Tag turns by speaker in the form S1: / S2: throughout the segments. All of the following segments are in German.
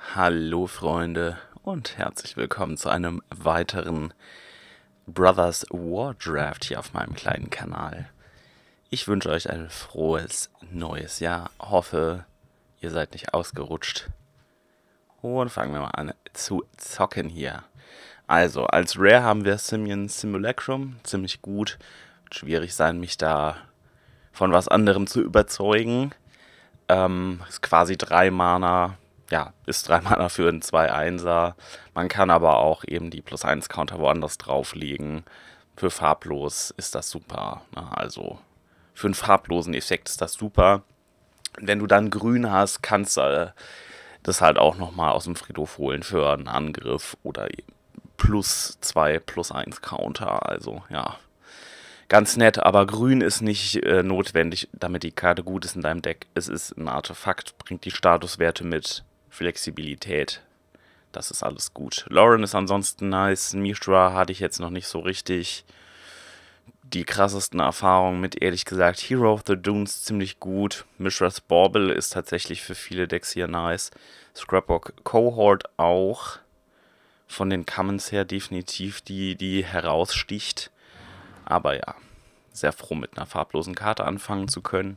S1: Hallo Freunde und herzlich willkommen zu einem weiteren Brothers War Draft hier auf meinem kleinen Kanal. Ich wünsche euch ein frohes neues Jahr, hoffe ihr seid nicht ausgerutscht und fangen wir mal an zu zocken hier. Also als Rare haben wir Simian Simulacrum, ziemlich gut, wird schwierig sein mich da von was anderem zu überzeugen. Ist quasi 3 Mana, ja, ist 3 Mana für einen 2-1er. Man kann aber auch eben die +1 Counter woanders drauflegen. Für farblos ist das super. Ne? Also für einen farblosen Effekt ist das super. Wenn du dann grün hast, kannst du das halt auch nochmal aus dem Friedhof holen für einen Angriff oder +2, +1 Counter. Also ja, ganz nett, aber grün ist nicht notwendig, damit die Karte gut ist in deinem Deck. Es ist ein Artefakt, bringt die Statuswerte mit, Flexibilität. Das ist alles gut. Lauren ist ansonsten nice. Mishra hatte ich jetzt noch nicht so richtig die krassesten Erfahrungen mit, ehrlich gesagt. Hero of the Dunes ziemlich gut. Mishra's Bauble ist tatsächlich für viele Decks hier nice. Scrapbook Cohort auch. Von den Commons her definitiv die heraussticht. Aber ja, sehr froh mit einer farblosen Karte anfangen zu können.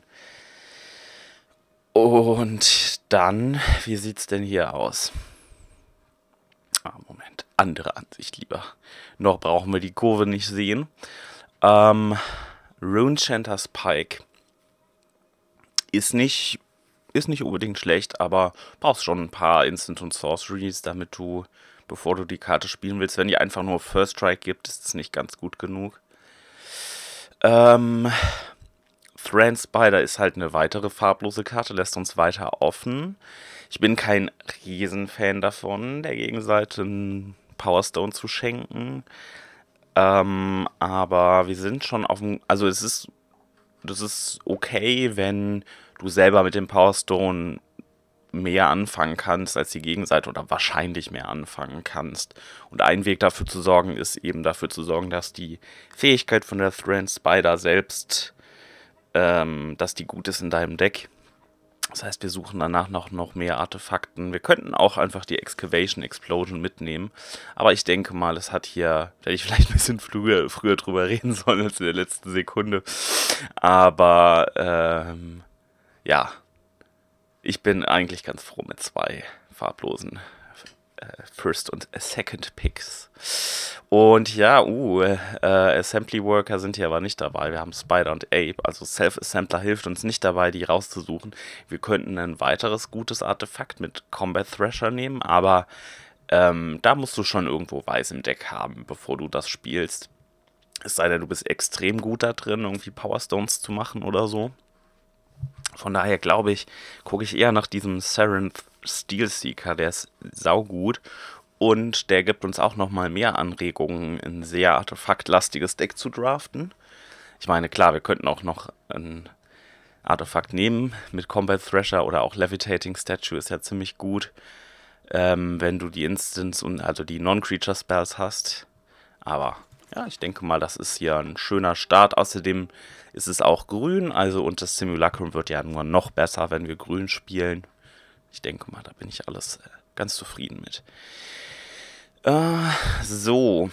S1: Und dann, wie sieht's denn hier aus? Moment, andere Ansicht lieber. Noch brauchen wir die Kurve nicht sehen. Runechanter's Pike ist nicht unbedingt schlecht, aber brauchst schon ein paar Instant und Sorceries, damit du, bevor du die Karte spielen willst, wenn die einfach nur First Strike gibt, ist es nicht ganz gut genug. Thran Spider ist halt eine weitere farblose Karte, lässt uns weiter offen. Ich bin kein Riesenfan davon, der Gegenseite einen Powerstone zu schenken. Aber wir sind schon auf dem. Also das ist okay, wenn du selber mit dem Powerstone mehr anfangen kannst als die Gegenseite oder wahrscheinlich mehr anfangen kannst. Und ein Weg dafür zu sorgen, ist eben dafür zu sorgen, dass die Fähigkeit von der Thran Spider selbst, dass die gut ist in deinem Deck. Das heißt, wir suchen danach noch mehr Artefakten. Wir könnten auch einfach die Excavation Explosion mitnehmen. Aber ich denke mal, es hat hier, hätte ich vielleicht ein bisschen früher drüber reden sollen als in der letzten Sekunde. Aber ja, ich bin eigentlich ganz froh mit 2 farblosen First und Second Picks. Und ja, Assembly Worker sind hier aber nicht dabei. Wir haben Spider und Ape. Also Self-Assembler hilft uns nicht dabei, die rauszusuchen. Wir könnten ein weiteres gutes Artefakt mit Combat Thrasher nehmen, aber da musst du schon irgendwo Weiß im Deck haben, bevor du das spielst. Es sei denn, du bist extrem gut da drin, irgendwie Powerstones zu machen oder so. Von daher glaube ich, gucke ich eher nach diesem Sarenth Steelseeker, der ist saugut und der gibt uns auch nochmal mehr Anregungen, ein sehr artefaktlastiges Deck zu draften. Ich meine, klar, wir könnten auch noch ein Artefakt nehmen mit Combat Thrasher oder auch Levitating Statue ist ja ziemlich gut, wenn du die Instants und also die Non-Creature Spells hast. Aber ja, ich denke mal, das ist hier ein schöner Start. Außerdem ist es auch grün, also und das Simulacrum wird ja nur noch besser, wenn wir grün spielen. Ich denke mal, da bin ich alles ganz zufrieden mit. So.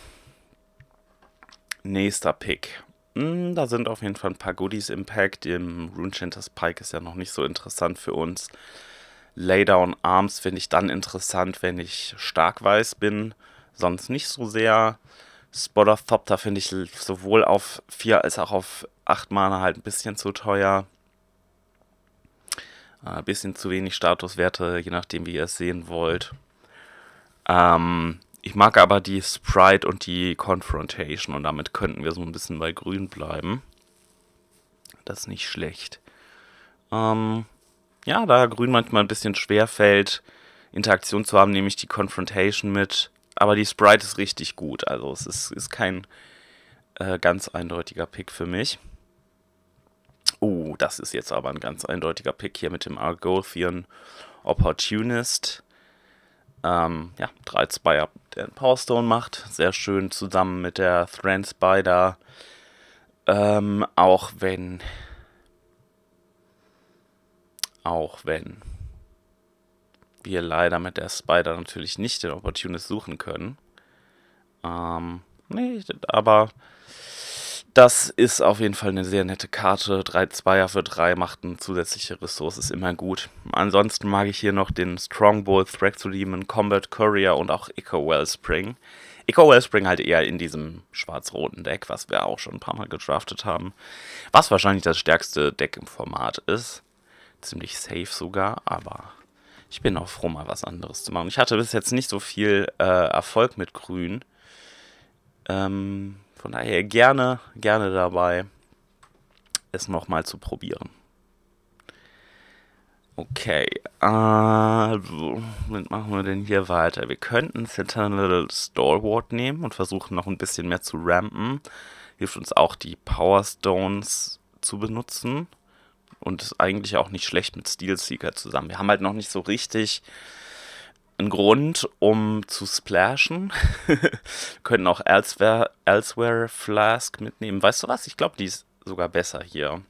S1: Nächster Pick. Da sind auf jeden Fall ein paar Goodies im Pack. Dem Runechanter's Pike ist ja noch nicht so interessant für uns. Laydown Arms finde ich dann interessant, wenn ich stark weiß bin. Sonst nicht so sehr. Spotter finde ich sowohl auf 4 als auch auf 8 Mana halt ein bisschen zu teuer. Ein bisschen zu wenig Statuswerte, je nachdem wie ihr es sehen wollt. Ich mag aber die Sprite und die Confrontation und damit könnten wir so ein bisschen bei grün bleiben. Das ist nicht schlecht. Ja, da grün manchmal ein bisschen schwer fällt, Interaktion zu haben, nehme ich die Confrontation mit. Aber die Sprite ist richtig gut, also es ist kein ganz eindeutiger Pick für mich. Oh, das ist jetzt aber ein ganz eindeutiger Pick hier mit dem Argothian Opportunist. Ja, 3-2, der einen Powerstone macht. Sehr schön zusammen mit der Thran Spider. Auch wenn wir leider mit der Spider natürlich nicht den Opportunist suchen können. Nee, aber das ist auf jeden Fall eine sehr nette Karte. 3 Zweier für 3 macht eine zusätzliche Ressource, ist immer gut. Ansonsten mag ich hier noch den Strongbow, Thragtulimen, Combat Courier und auch Echo Wellspring. Echo Wellspring halt eher in diesem schwarz-roten Deck, was wir auch schon ein paar Mal gedraftet haben. Was wahrscheinlich das stärkste Deck im Format ist. Ziemlich safe sogar, aber ich bin auch froh, mal was anderes zu machen. Ich hatte bis jetzt nicht so viel Erfolg mit Grün. Von daher gerne dabei, es nochmal zu probieren. Okay, womit machen wir denn hier weiter? Wir könnten Sentinel Stalwart nehmen und versuchen noch ein bisschen mehr zu rampen. Hilft uns auch, die Power Stones zu benutzen. Und ist eigentlich auch nicht schlecht mit Steelseeker zusammen. Wir haben halt noch nicht so richtig einen Grund, um zu splashen. Wir könnten auch Elsewhere Flask mitnehmen. Weißt du was? Ich glaube, die ist sogar besser hier.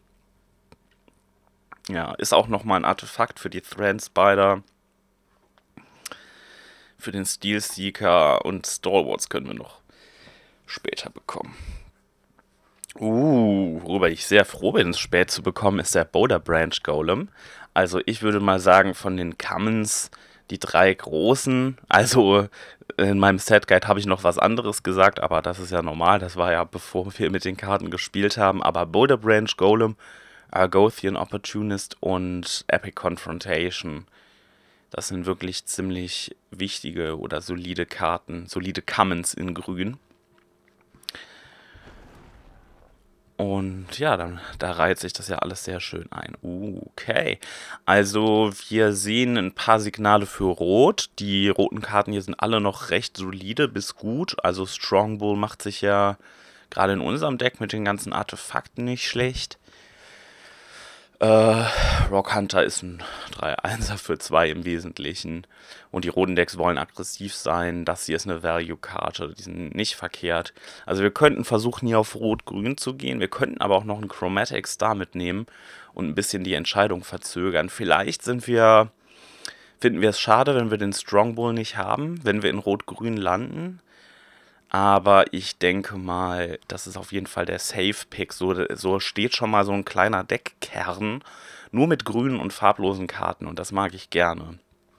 S1: Ja, ist auch nochmal ein Artefakt für die Thran Spider. Für den Steelseeker und Stalwarts können wir noch später bekommen. Worüber ich sehr froh bin, es spät zu bekommen, ist der Boulder Branch Golem. Also ich würde mal sagen, von den Commons die 3 großen. Also in meinem Set Guide habe ich noch was anderes gesagt, aber das ist ja normal. Das war ja bevor wir mit den Karten gespielt haben. Aber Boulder Branch Golem, Argothian Opportunist und Epic Confrontation. Das sind wirklich ziemlich wichtige oder solide Karten, solide Commons in Grün. Und ja, dann da reiht sich das ja alles sehr schön ein. Okay, also wir sehen ein paar Signale für Rot. Die roten Karten hier sind alle noch recht solide bis gut. Also Strongbow macht sich ja gerade in unserem Deck mit den ganzen Artefakten nicht schlecht. Rock Hunter ist ein 3-1er für 2 im Wesentlichen. Und die roten Decks wollen aggressiv sein. Das hier ist eine Value-Karte. Die sind nicht verkehrt. Also wir könnten versuchen, hier auf Rot-Grün zu gehen. Wir könnten aber auch noch einen Chromatic Star mitnehmen und ein bisschen die Entscheidung verzögern. Vielleicht finden wir es schade, wenn wir den Strongbow nicht haben, wenn wir in Rot-Grün landen. Aber ich denke mal, das ist auf jeden Fall der Safe-Pick. So steht schon mal so ein kleiner Deckkern. Nur mit grünen und farblosen Karten. Und das mag ich gerne.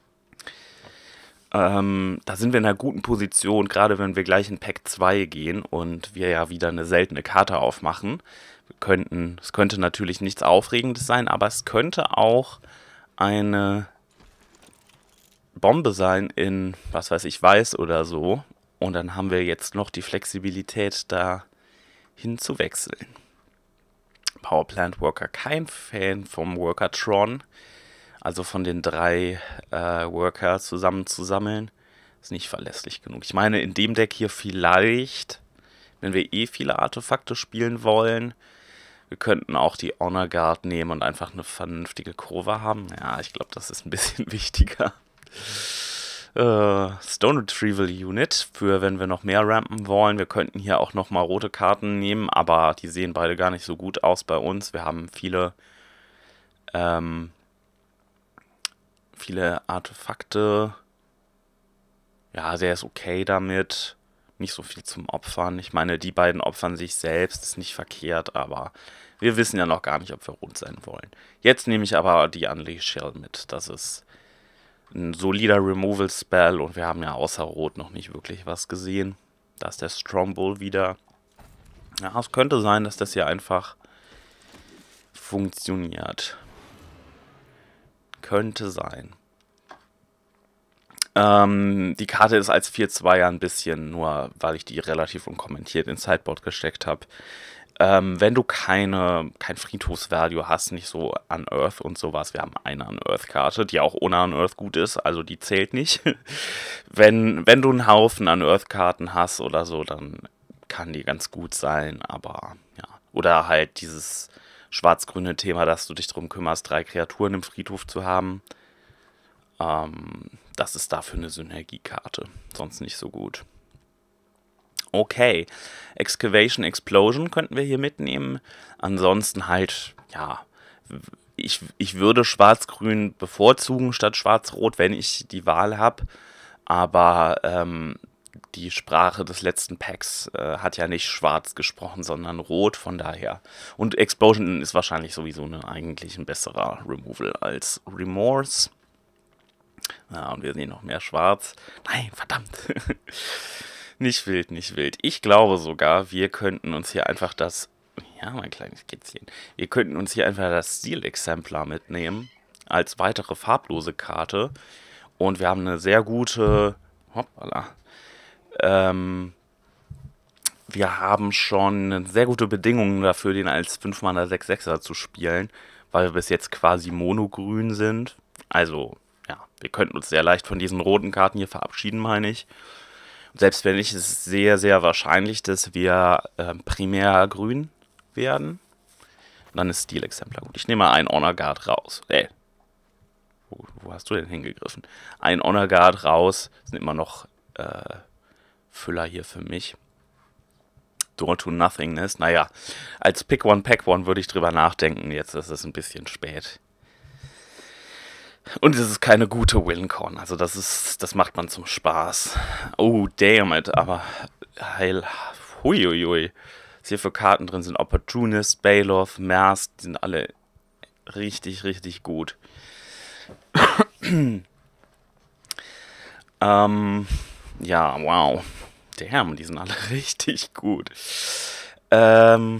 S1: Da sind wir in einer guten Position, gerade wenn wir gleich in Pack 2 gehen und wir ja wieder eine seltene Karte aufmachen. Es könnte natürlich nichts Aufregendes sein, aber es könnte auch eine Bombe sein in, was weiß ich, Weiß oder so. Und dann haben wir jetzt noch die Flexibilität, da hinzuwechseln. Powerplant Worker, kein Fan vom Workertron. Also von den 3 Worker zusammenzusammeln, ist nicht verlässlich genug. Ich meine, in dem Deck hier vielleicht, wenn wir viele Artefakte spielen wollen, wir könnten auch die Honor Guard nehmen und einfach eine vernünftige Kurve haben. Ja, ich glaube, das ist ein bisschen wichtiger. Stone Retrieval Unit, für wenn wir noch mehr rampen wollen. Wir könnten hier auch nochmal rote Karten nehmen, aber die sehen beide gar nicht so gut aus bei uns. Wir haben viele Artefakte. Ja, der ist okay damit. Nicht so viel zum Opfern. Ich meine, die beiden opfern sich selbst, ist nicht verkehrt, aber wir wissen ja noch gar nicht, ob wir rot sein wollen. Jetzt nehme ich aber die Unleash Shell mit. Das ist ein solider Removal-Spell und wir haben ja außer Rot noch nicht wirklich was gesehen. Da ist der Strongbow wieder. Ja, es könnte sein, dass das hier einfach funktioniert. Könnte sein. Die Karte ist als 4-2er ein bisschen, nur weil ich die relativ unkommentiert ins Sideboard gesteckt habe. Wenn du kein Friedhofsvalue hast, nicht so Unearth und sowas, wir haben eine Unearth-Karte, die auch ohne Unearth gut ist, also die zählt nicht. Wenn du einen Haufen Unearth-Karten hast oder so, dann kann die ganz gut sein, aber ja. Oder halt dieses schwarz-grüne Thema, dass du dich darum kümmerst, 3 Kreaturen im Friedhof zu haben. Das ist dafür eine Synergiekarte, sonst nicht so gut. Okay, Excavation Explosion könnten wir hier mitnehmen. Ansonsten halt, ja, ich würde Schwarz-Grün bevorzugen statt Schwarz-Rot, wenn ich die Wahl habe. Aber die Sprache des letzten Packs hat ja nicht schwarz gesprochen, sondern rot, von daher. Und Explosion ist wahrscheinlich sowieso eigentlich ein besserer Removal als Remorse. Ja, und wir sehen noch mehr schwarz. Nein, verdammt. Nicht wild, nicht wild. Ich glaube sogar, wir könnten uns hier einfach das... Ja, mein kleines Kätzchen. Wir könnten uns hier einfach das Steel-Exemplar mitnehmen. Als weitere farblose Karte. Und wir haben eine sehr gute... Hoppala. Wir haben schon sehr gute Bedingungen dafür, den als 5-Mana 6/6er zu spielen. Weil wir bis jetzt quasi monogrün sind. Also, ja, wir könnten uns sehr leicht von diesen roten Karten hier verabschieden, meine ich. Selbst wenn nicht, ist es sehr, sehr wahrscheinlich, dass wir primär grün werden. Und dann ist Steel-Exemplar gut. Ich nehme mal einen Honor Guard raus. Wo hast du denn hingegriffen? Ein Honor Guard raus. Sind immer noch Füller hier für mich. Door to Nothingness. Naja, als Pick One, Pack One würde ich drüber nachdenken. Jetzt ist es ein bisschen spät. Und es ist keine gute Wincon. Also das macht man zum Spaß. Oh, damn it. Aber heil. Huiuiui. Was hier für Karten drin sind. Opportunist, Baloth, Mask. Die sind alle richtig, richtig gut. Ja, wow. Damn, die sind alle richtig gut. Boah,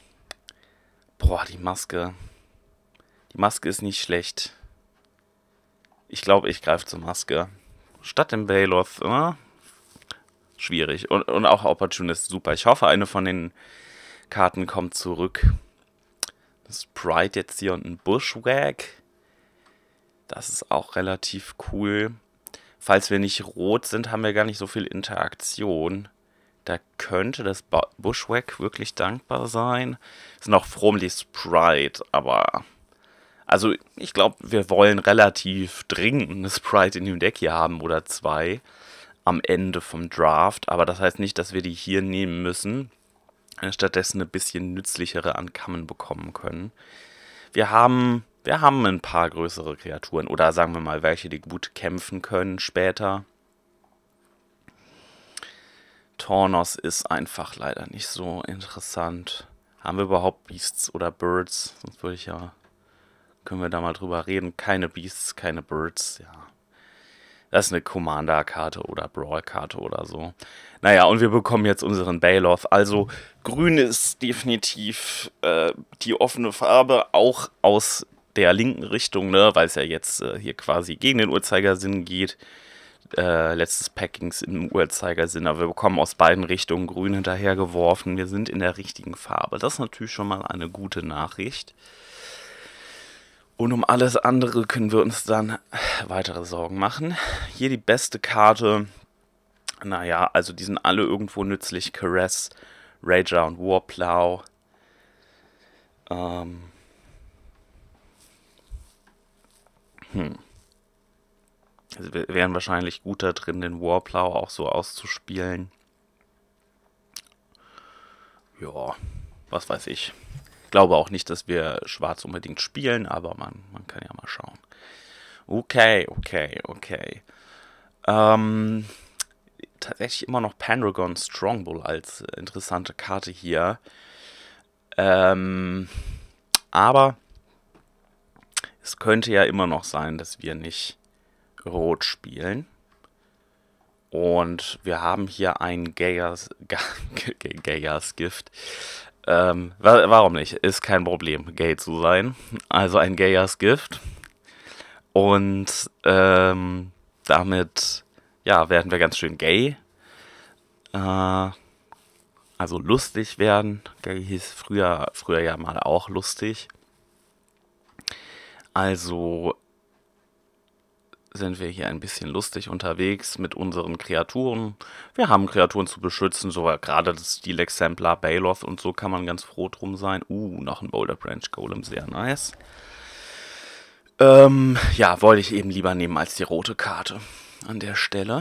S1: die Maske. Die Maske ist nicht schlecht. Ich glaube, ich greife zur Maske. Statt dem Baloth, schwierig. Und auch Opportunist, super. Ich hoffe, eine von den Karten kommt zurück. Das Sprite jetzt hier und ein Bushwhack. Das ist auch relativ cool. Falls wir nicht rot sind, haben wir gar nicht so viel Interaktion. Da könnte das Bushwhack wirklich dankbar sein. Ist noch Fromly Sprite, aber... Also, ich glaube, wir wollen relativ dringend eine Sprite in dem Deck hier haben oder zwei am Ende vom Draft. Aber das heißt nicht, dass wir die hier nehmen müssen. Stattdessen eine bisschen nützlichere Uncommon bekommen können. Wir haben ein paar größere Kreaturen. Oder sagen wir mal, welche, die gut kämpfen können später. Tornos ist einfach leider nicht so interessant. Haben wir überhaupt Beasts oder Birds? Sonst würde ich ja... Können wir da mal drüber reden. Keine Beasts, keine Birds, ja. Das ist eine Commander-Karte oder Brawl-Karte oder so. Naja, und wir bekommen jetzt unseren Baloth. Also, grün ist definitiv die offene Farbe, auch aus der linken Richtung, ne? Weil es ja jetzt hier quasi gegen den Uhrzeigersinn geht. Letztes Packings im Uhrzeigersinn, aber wir bekommen aus beiden Richtungen grün hinterhergeworfen. Wir sind in der richtigen Farbe. Das ist natürlich schon mal eine gute Nachricht. Und um alles andere können wir uns dann weitere Sorgen machen. Hier die beste Karte. Naja, also die sind alle irgendwo nützlich. Caress, Rager und Warplow. Also wir wären wahrscheinlich gut da drin, den Warplow auch so auszuspielen. Ja, was weiß ich. Ich glaube auch nicht, dass wir schwarz unbedingt spielen, aber man kann ja mal schauen. Okay. Tatsächlich immer noch Pendragon Strongbull als interessante Karte hier. Aber es könnte ja immer noch sein, dass wir nicht rot spielen. Und wir haben hier ein Gaia's Gift. Warum nicht? Ist kein Problem, gay zu sein. Also ein Gaia's Gift. Und damit ja, werden wir ganz schön gay. Also lustig werden. Gay hieß früher ja mal auch lustig. Also sind wir hier ein bisschen lustig unterwegs mit unseren Kreaturen. Wir haben Kreaturen zu beschützen, so gerade das Steel-Exemplar Baloth und so kann man ganz froh drum sein. Noch ein Boulder Branch Golem, sehr nice. Ja, wollte ich eben lieber nehmen als die rote Karte an der Stelle.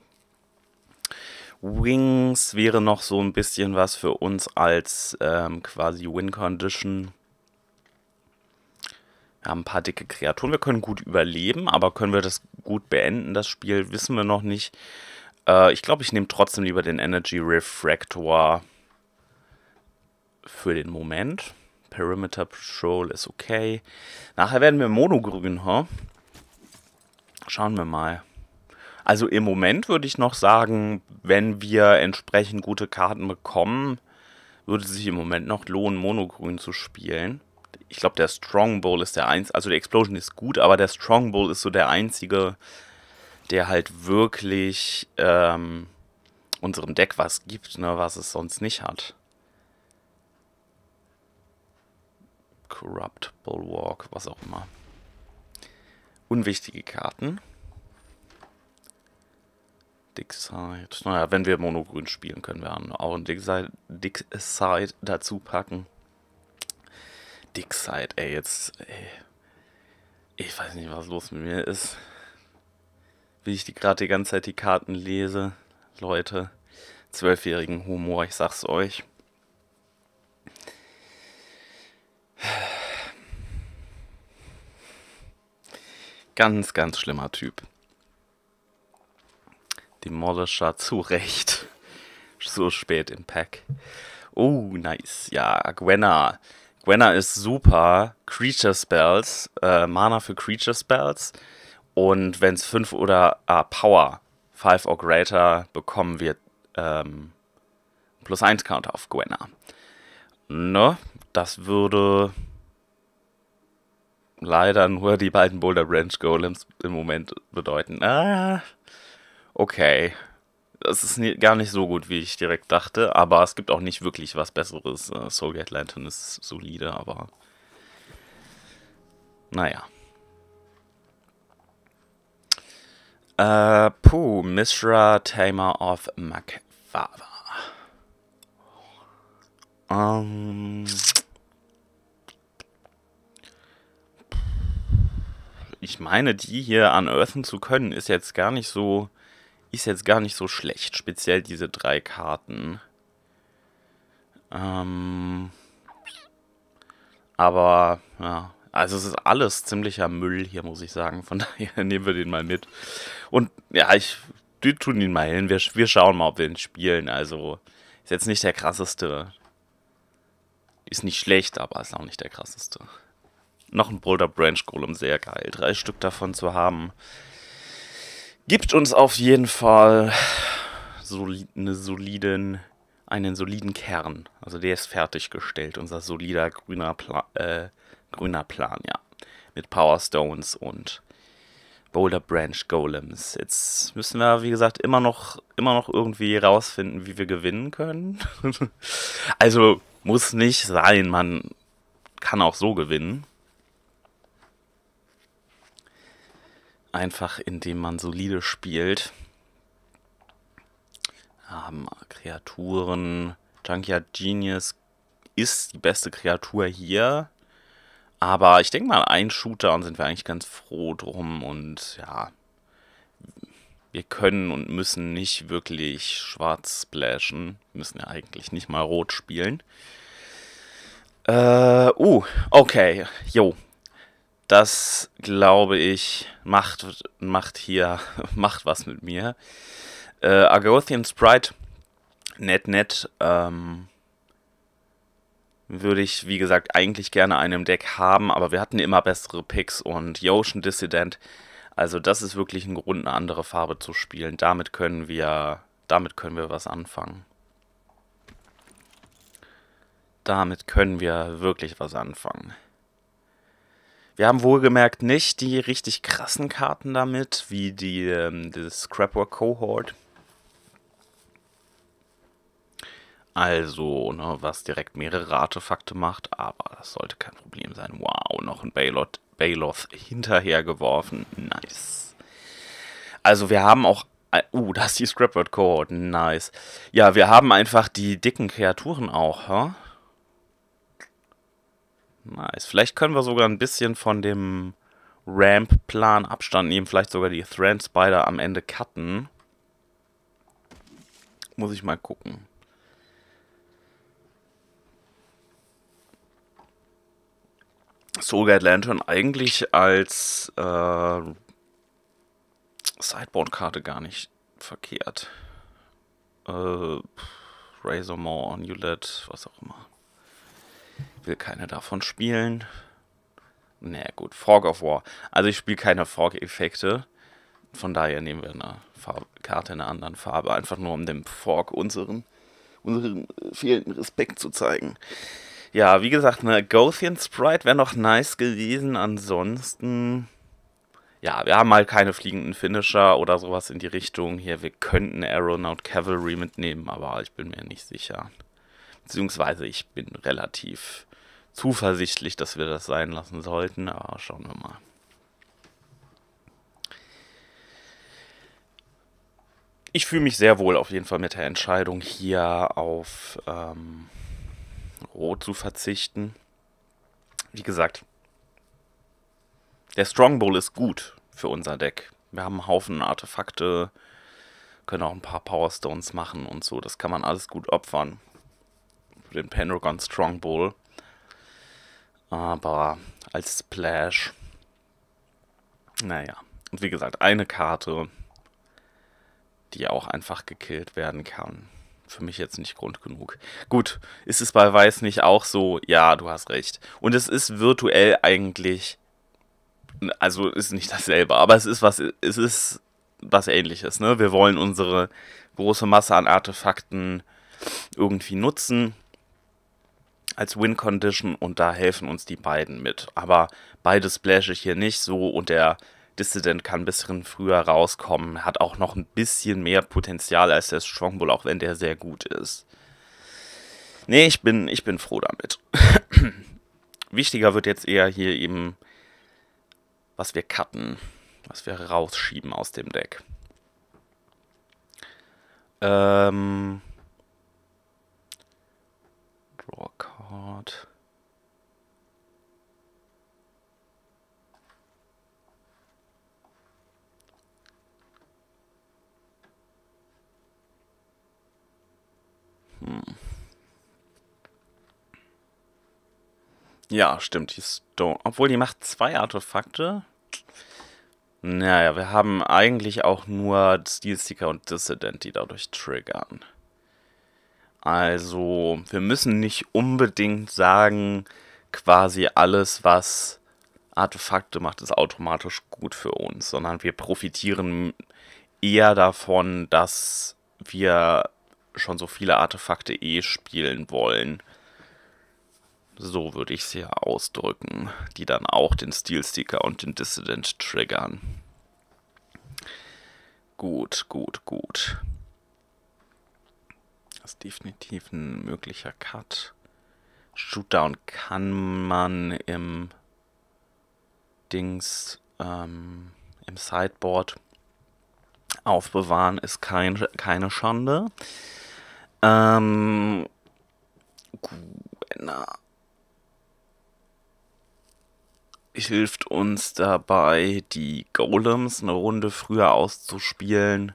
S1: Wings wäre noch so ein bisschen was für uns als quasi Win-Condition. Wir haben ein paar dicke Kreaturen. Wir können gut überleben, aber können wir das gut beenden, das Spiel, wissen wir noch nicht. Ich glaube, ich nehme trotzdem lieber den Energy Refractor für den Moment. Perimeter Patrol ist okay. Nachher werden wir monogrün, huh? Schauen wir mal. Also im Moment würde ich noch sagen, wenn wir entsprechend gute Karten bekommen, würde es sich im Moment noch lohnen, monogrün zu spielen. Ich glaube, der Strongbow ist der einzige, also der Explosion ist gut, aber der Strongbow ist so der einzige, der halt wirklich unserem Deck was gibt, ne, was es sonst nicht hat. Corrupt, Bulwark, was auch immer. Unwichtige Karten. Dickside. Naja, wenn wir monogrün spielen, können wir auch einen Dickside dazu packen. Dickside, ey, jetzt, ey. Ich weiß nicht, was los mit mir ist. Wie ich gerade die ganze Zeit die Karten lese. Leute, 12-jährigen Humor, ich sag's euch. Ganz, ganz schlimmer Typ. Demolisher, zu Recht. So spät im Pack. Oh, nice. Ja, Gwenna. Gwenna ist super. Creature Spells. Mana für Creature Spells. Und wenn es 5 oder Power 5 or greater, bekommen wir +1 Counter auf Gwenna. Ne? Das würde leider nur die beiden Boulder Branch Golems im Moment bedeuten. Okay. Das ist gar nicht so gut, wie ich direkt dachte, aber es gibt auch nicht wirklich was Besseres. Soulgate Lantern ist solide, aber naja. Mishra, Tamer of Mak'Ava. Ich meine, die hier unearthen zu können, ist jetzt gar nicht so schlecht. Speziell diese 3 Karten. Aber, ja. Also es ist alles ziemlicher Müll hier, muss ich sagen. Von daher nehmen wir den mal mit. Und ja, wir tun ihn mal hin. Wir schauen mal, ob wir ihn spielen. Also ist jetzt nicht der krasseste. Ist nicht schlecht, aber ist auch nicht der krasseste. Noch ein Boulder Branch Golem, sehr geil. 3 Stück davon zu haben. Gibt uns auf jeden Fall einen soliden Kern. Also der ist fertiggestellt, unser solider grüner Plan, ja. Mit Power Stones und Boulder Branch Golems. Jetzt müssen wir, wie gesagt, immer noch irgendwie rausfinden, wie wir gewinnen können. Also muss nicht sein, man kann auch so gewinnen. Einfach indem man solide spielt. Haben Kreaturen. Junkyard Genius ist die beste Kreatur hier. Aber ich denke mal, ein Shooter und sind wir eigentlich ganz froh drum. Und ja, wir können und müssen nicht wirklich schwarz splashen. Wir müssen ja eigentlich nicht mal rot spielen. Okay. Jo. Das, glaube ich, macht was mit mir. Argothian Sprite, nett, würde ich, wie gesagt, eigentlich gerne einen im Deck haben, aber wir hatten immer bessere Picks und Ocean Dissident, also das ist wirklich ein Grund, eine andere Farbe zu spielen. Damit können wir was anfangen. Damit können wir wirklich was anfangen. Wir haben wohlgemerkt nicht die richtig krassen Karten damit, wie die Scrapwork Cohort. Also, ne, was direkt mehrere Artefakte macht, aber das sollte kein Problem sein. Wow, noch ein Baloth hinterhergeworfen. Nice. Also wir haben auch... da ist die Scrapwork Cohort. Nice. Ja, wir haben einfach die dicken Kreaturen auch, huh? Nice. Vielleicht können wir sogar ein bisschen von dem Ramp-Plan Abstand nehmen. Vielleicht sogar die Thran Spider am Ende cutten. Muss ich mal gucken. Soulguide Lantern eigentlich als Sideboard-Karte gar nicht verkehrt. Razormaw, Amulet, was auch immer. Will keine davon spielen. Naja, gut. Fog of War. Also ich spiele keine Fog-Effekte. Von daher nehmen wir eine Karte in einer anderen Farbe. Einfach nur um dem Fog unseren fehlenden Respekt zu zeigen. Ja, wie gesagt, eine Gothian Sprite wäre noch nice gewesen. Ansonsten, ja, wir haben halt keine fliegenden Finisher oder sowas in die Richtung. Hier, wir könnten Aeronaut Cavalry mitnehmen, aber ich bin mir nicht sicher. Beziehungsweise ich bin relativ zuversichtlich, dass wir das sein lassen sollten. Aber schauen wir mal. Ich fühle mich sehr wohl auf jeden Fall mit der Entscheidung, hier auf Rot zu verzichten. Wie gesagt, der Strongbow ist gut für unser Deck. Wir haben einen Haufen Artefakte, können auch ein paar Powerstones machen und so. Das kann man alles gut opfern. Für den Pendragon Strongbow. Aber als Splash, naja. Und wie gesagt, eine Karte, die auch einfach gekillt werden kann. Für mich jetzt nicht Grund genug. Gut, ist es bei Weiß nicht auch so? Ja, du hast recht. Und es ist virtuell eigentlich, also ist nicht dasselbe, aber es ist was Ähnliches, ne? Wir wollen unsere große Masse an Artefakten irgendwie nutzen als Win-Condition und da helfen uns die beiden mit. Aber beide splash ich hier nicht so und der Dissident kann ein bisschen früher rauskommen, hat auch noch ein bisschen mehr Potenzial als der Strongbow, auch wenn der sehr gut ist. Nee, ich bin froh damit. Wichtiger wird jetzt eher hier eben, was wir cutten, was wir rausschieben aus dem Deck. Draw Card. Ja, stimmt, die Stone. Obwohl, die macht 2 Artefakte. Naja, wir haben eigentlich auch nur Steelseeker und Dissident, die dadurch triggern. Also, wir müssen nicht unbedingt sagen, quasi alles, was Artefakte macht, ist automatisch gut für uns, sondern wir profitieren eher davon, dass wir schon so viele Artefakte spielen wollen. So würde ich es hier ausdrücken, die dann auch den Steelseeker und den Dissident triggern. Gut, gut, gut. Das ist definitiv ein möglicher Cut. Shootdown kann man im Dings, im Sideboard aufbewahren, ist keine Schande. Hilft uns dabei, die Golems eine Runde früher auszuspielen.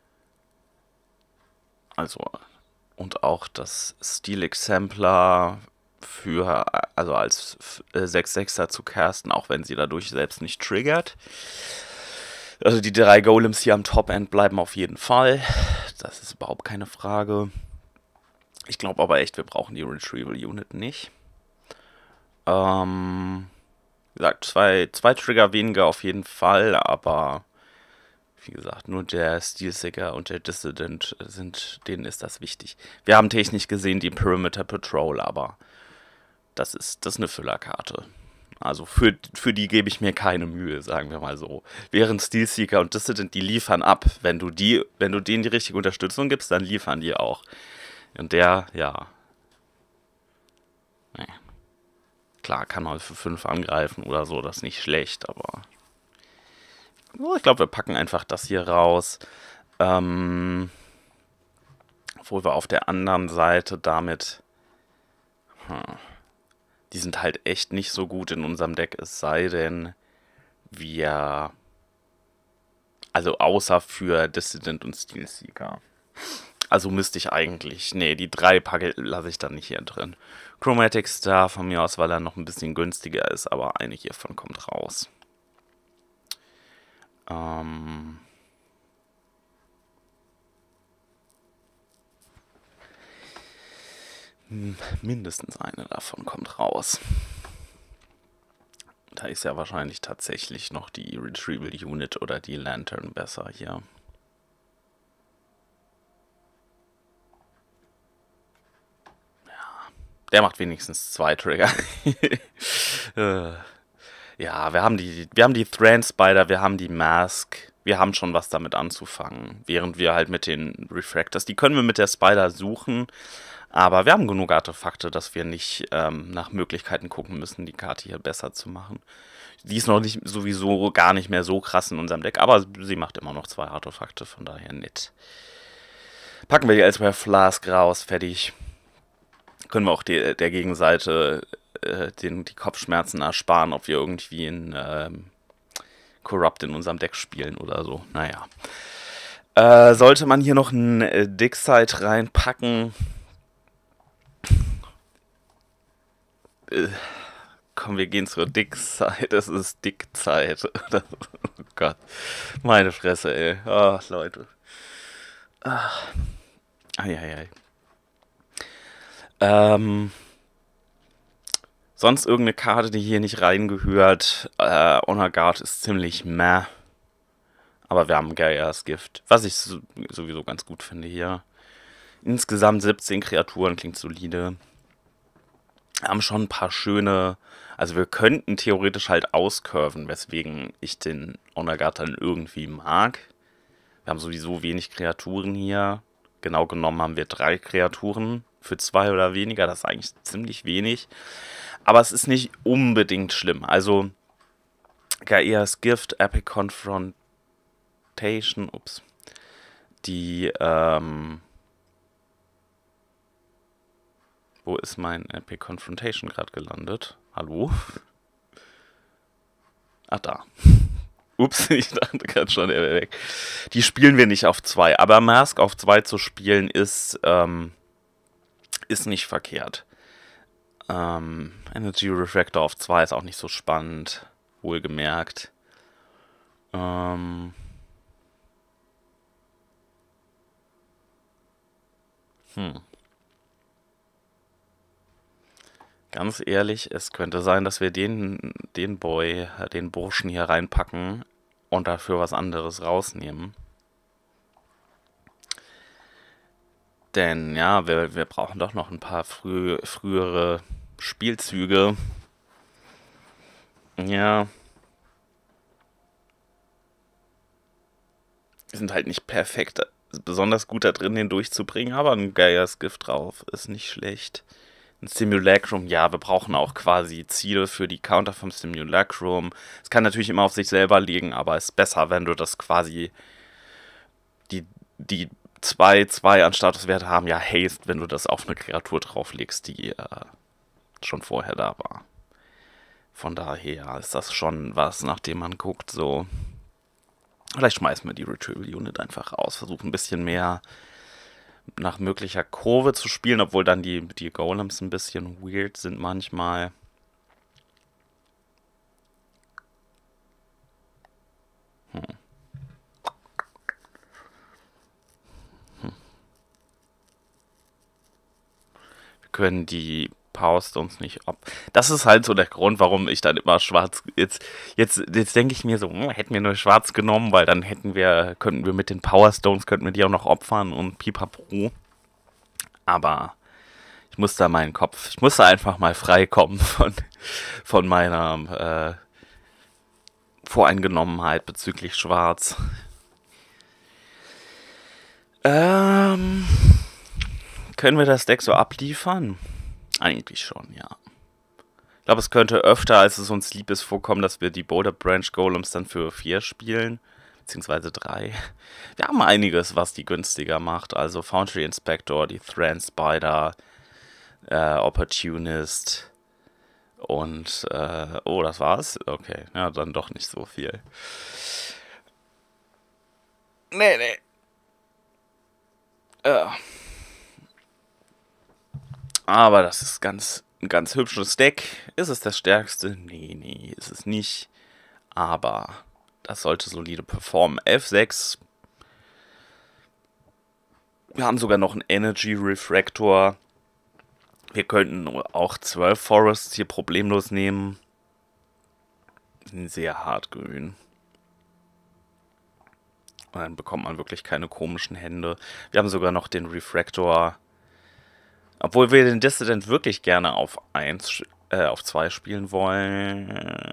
S1: Also, und auch das Steel Exemplar also als 6/6er zu casten, auch wenn sie dadurch selbst nicht triggert. Also die 3 Golems hier am Top-End bleiben auf jeden Fall. Das ist überhaupt keine Frage. Ich glaube aber echt, wir brauchen die Retrieval Unit nicht. Wie gesagt, zwei Trigger weniger auf jeden Fall, aber wie gesagt, nur der Steelseeker und der Dissident denen ist das wichtig. Wir haben technisch gesehen die Perimeter Patrol, aber das ist eine Füllerkarte. Also für die gebe ich mir keine Mühe, sagen wir mal so. Während Steelseeker und Dissident, die liefern ab. Wenn du denen die richtige Unterstützung gibst, dann liefern die auch. Und der, ja. Nee. Klar, kann halt für 5 angreifen oder so, das ist nicht schlecht, aber ich glaube, wir packen einfach das hier raus. Obwohl wir auf der anderen Seite damit die sind halt echt nicht so gut in unserem Deck, es sei denn, also außer für Dissident und Steelseeker. Also müsste ich eigentlich. Nee, die 3 lasse ich dann nicht hier drin. Chromatic Star von mir aus, weil er noch ein bisschen günstiger ist, aber eine hiervon kommt raus. Mindestens eine davon kommt raus. Da ist ja wahrscheinlich tatsächlich noch die Retrieval Unit oder die Lantern besser hier. Ja, der macht wenigstens 2 Trigger. Ja, wir haben die Thran Spider, wir haben die Mask. Wir haben schon was damit anzufangen. Während wir halt mit den Refractors, die können wir mit der Spider suchen. Aber wir haben genug Artefakte, dass wir nicht nach Möglichkeiten gucken müssen, die Karte hier besser zu machen. Die ist noch nicht sowieso gar nicht mehr so krass in unserem Deck, aber sie macht immer noch 2 Artefakte, von daher nett. Packen wir die Elsewhere Flask raus, fertig. Können wir auch der Gegenseite die Kopfschmerzen ersparen, ob wir irgendwie in Corrupt in unserem Deck spielen oder so. Naja. Sollte man hier noch einen Dickside reinpacken? Komm, wir gehen zur Dickside. Es ist Dickzeit. Oh Gott. Meine Fresse, ey. Ach, Leute. Eieiei. Sonst irgendeine Karte, die hier nicht reingehört. Honor Guard ist ziemlich meh. Aber wir haben Gaia's Gift, was ich sowieso ganz gut finde hier. Insgesamt 17 Kreaturen, klingt solide. Wir haben schon ein paar schöne... Also wir könnten theoretisch halt auscurven, weswegen ich den Honor Guard dann irgendwie mag. Wir haben sowieso wenig Kreaturen hier. Genau genommen haben wir 3 Kreaturen für 2 oder weniger. Das ist eigentlich ziemlich wenig. Aber es ist nicht unbedingt schlimm. Also Gaia's Gift, Epic Confrontation, die, wo ist mein Epic Confrontation gerade gelandet? Hallo? Ach, da. Ups, ich dachte gerade schon, er wäre weg. Die spielen wir nicht auf 2, aber Mask auf 2 zu spielen ist nicht verkehrt. Energy Refractor auf 2 ist auch nicht so spannend, wohlgemerkt. Ganz ehrlich, es könnte sein, dass wir den Burschen hier reinpacken und dafür was anderes rausnehmen. Denn ja, wir brauchen doch noch ein paar frühere Spielzüge. Ja. Wir sind halt nicht perfekt, besonders gut da drin, den durchzubringen, aber ein Gaia's Gift drauf ist nicht schlecht. Ein Simulacrum, ja, wir brauchen auch quasi Ziele für die Counter vom Simulacrum. Es kann natürlich immer auf sich selber liegen, aber es ist besser, wenn du das quasi die 2 an Statuswerte haben, ja, Haste, wenn du das auf eine Kreatur drauflegst, die schon vorher da war. Von daher ist das schon was, nach dem man guckt, so. Vielleicht schmeißen wir die Retrieval Unit einfach raus, versuchen ein bisschen mehr nach möglicher Kurve zu spielen, obwohl dann die Golems ein bisschen weird sind manchmal. Wir können die Powerstones nicht Das ist halt so der Grund, warum ich dann immer schwarz... Jetzt denke ich mir so, hätten wir nur schwarz genommen, weil dann könnten wir mit den Powerstones, könnten wir die auch noch opfern und pipapo. Aber ich muss da einfach mal freikommen von meiner Voreingenommenheit bezüglich Schwarz. Können wir das Deck so abliefern? Eigentlich schon, ja. Ich glaube, es könnte öfter, als es uns lieb ist, vorkommen, dass wir die Boulder Branch Golems dann für 4 spielen. Beziehungsweise 3. Wir haben einiges, was die günstiger macht. Also Foundry Inspector, die Thran Spider, Opportunist und, oh, das war's? Okay, ja, dann doch nicht so viel. Nee. Äh, aber das ist ein ganz hübsches Deck. Ist es das stärkste? Nee, nee, ist es nicht. Aber das sollte solide performen. F6. Wir haben sogar noch einen Energy Refractor. Wir könnten auch 12 Forests hier problemlos nehmen. Sind sehr hart grün. Und dann bekommt man wirklich keine komischen Hände. Wir haben sogar noch den Refractor. Obwohl wir den Dissident wirklich gerne auf 2 spielen wollen.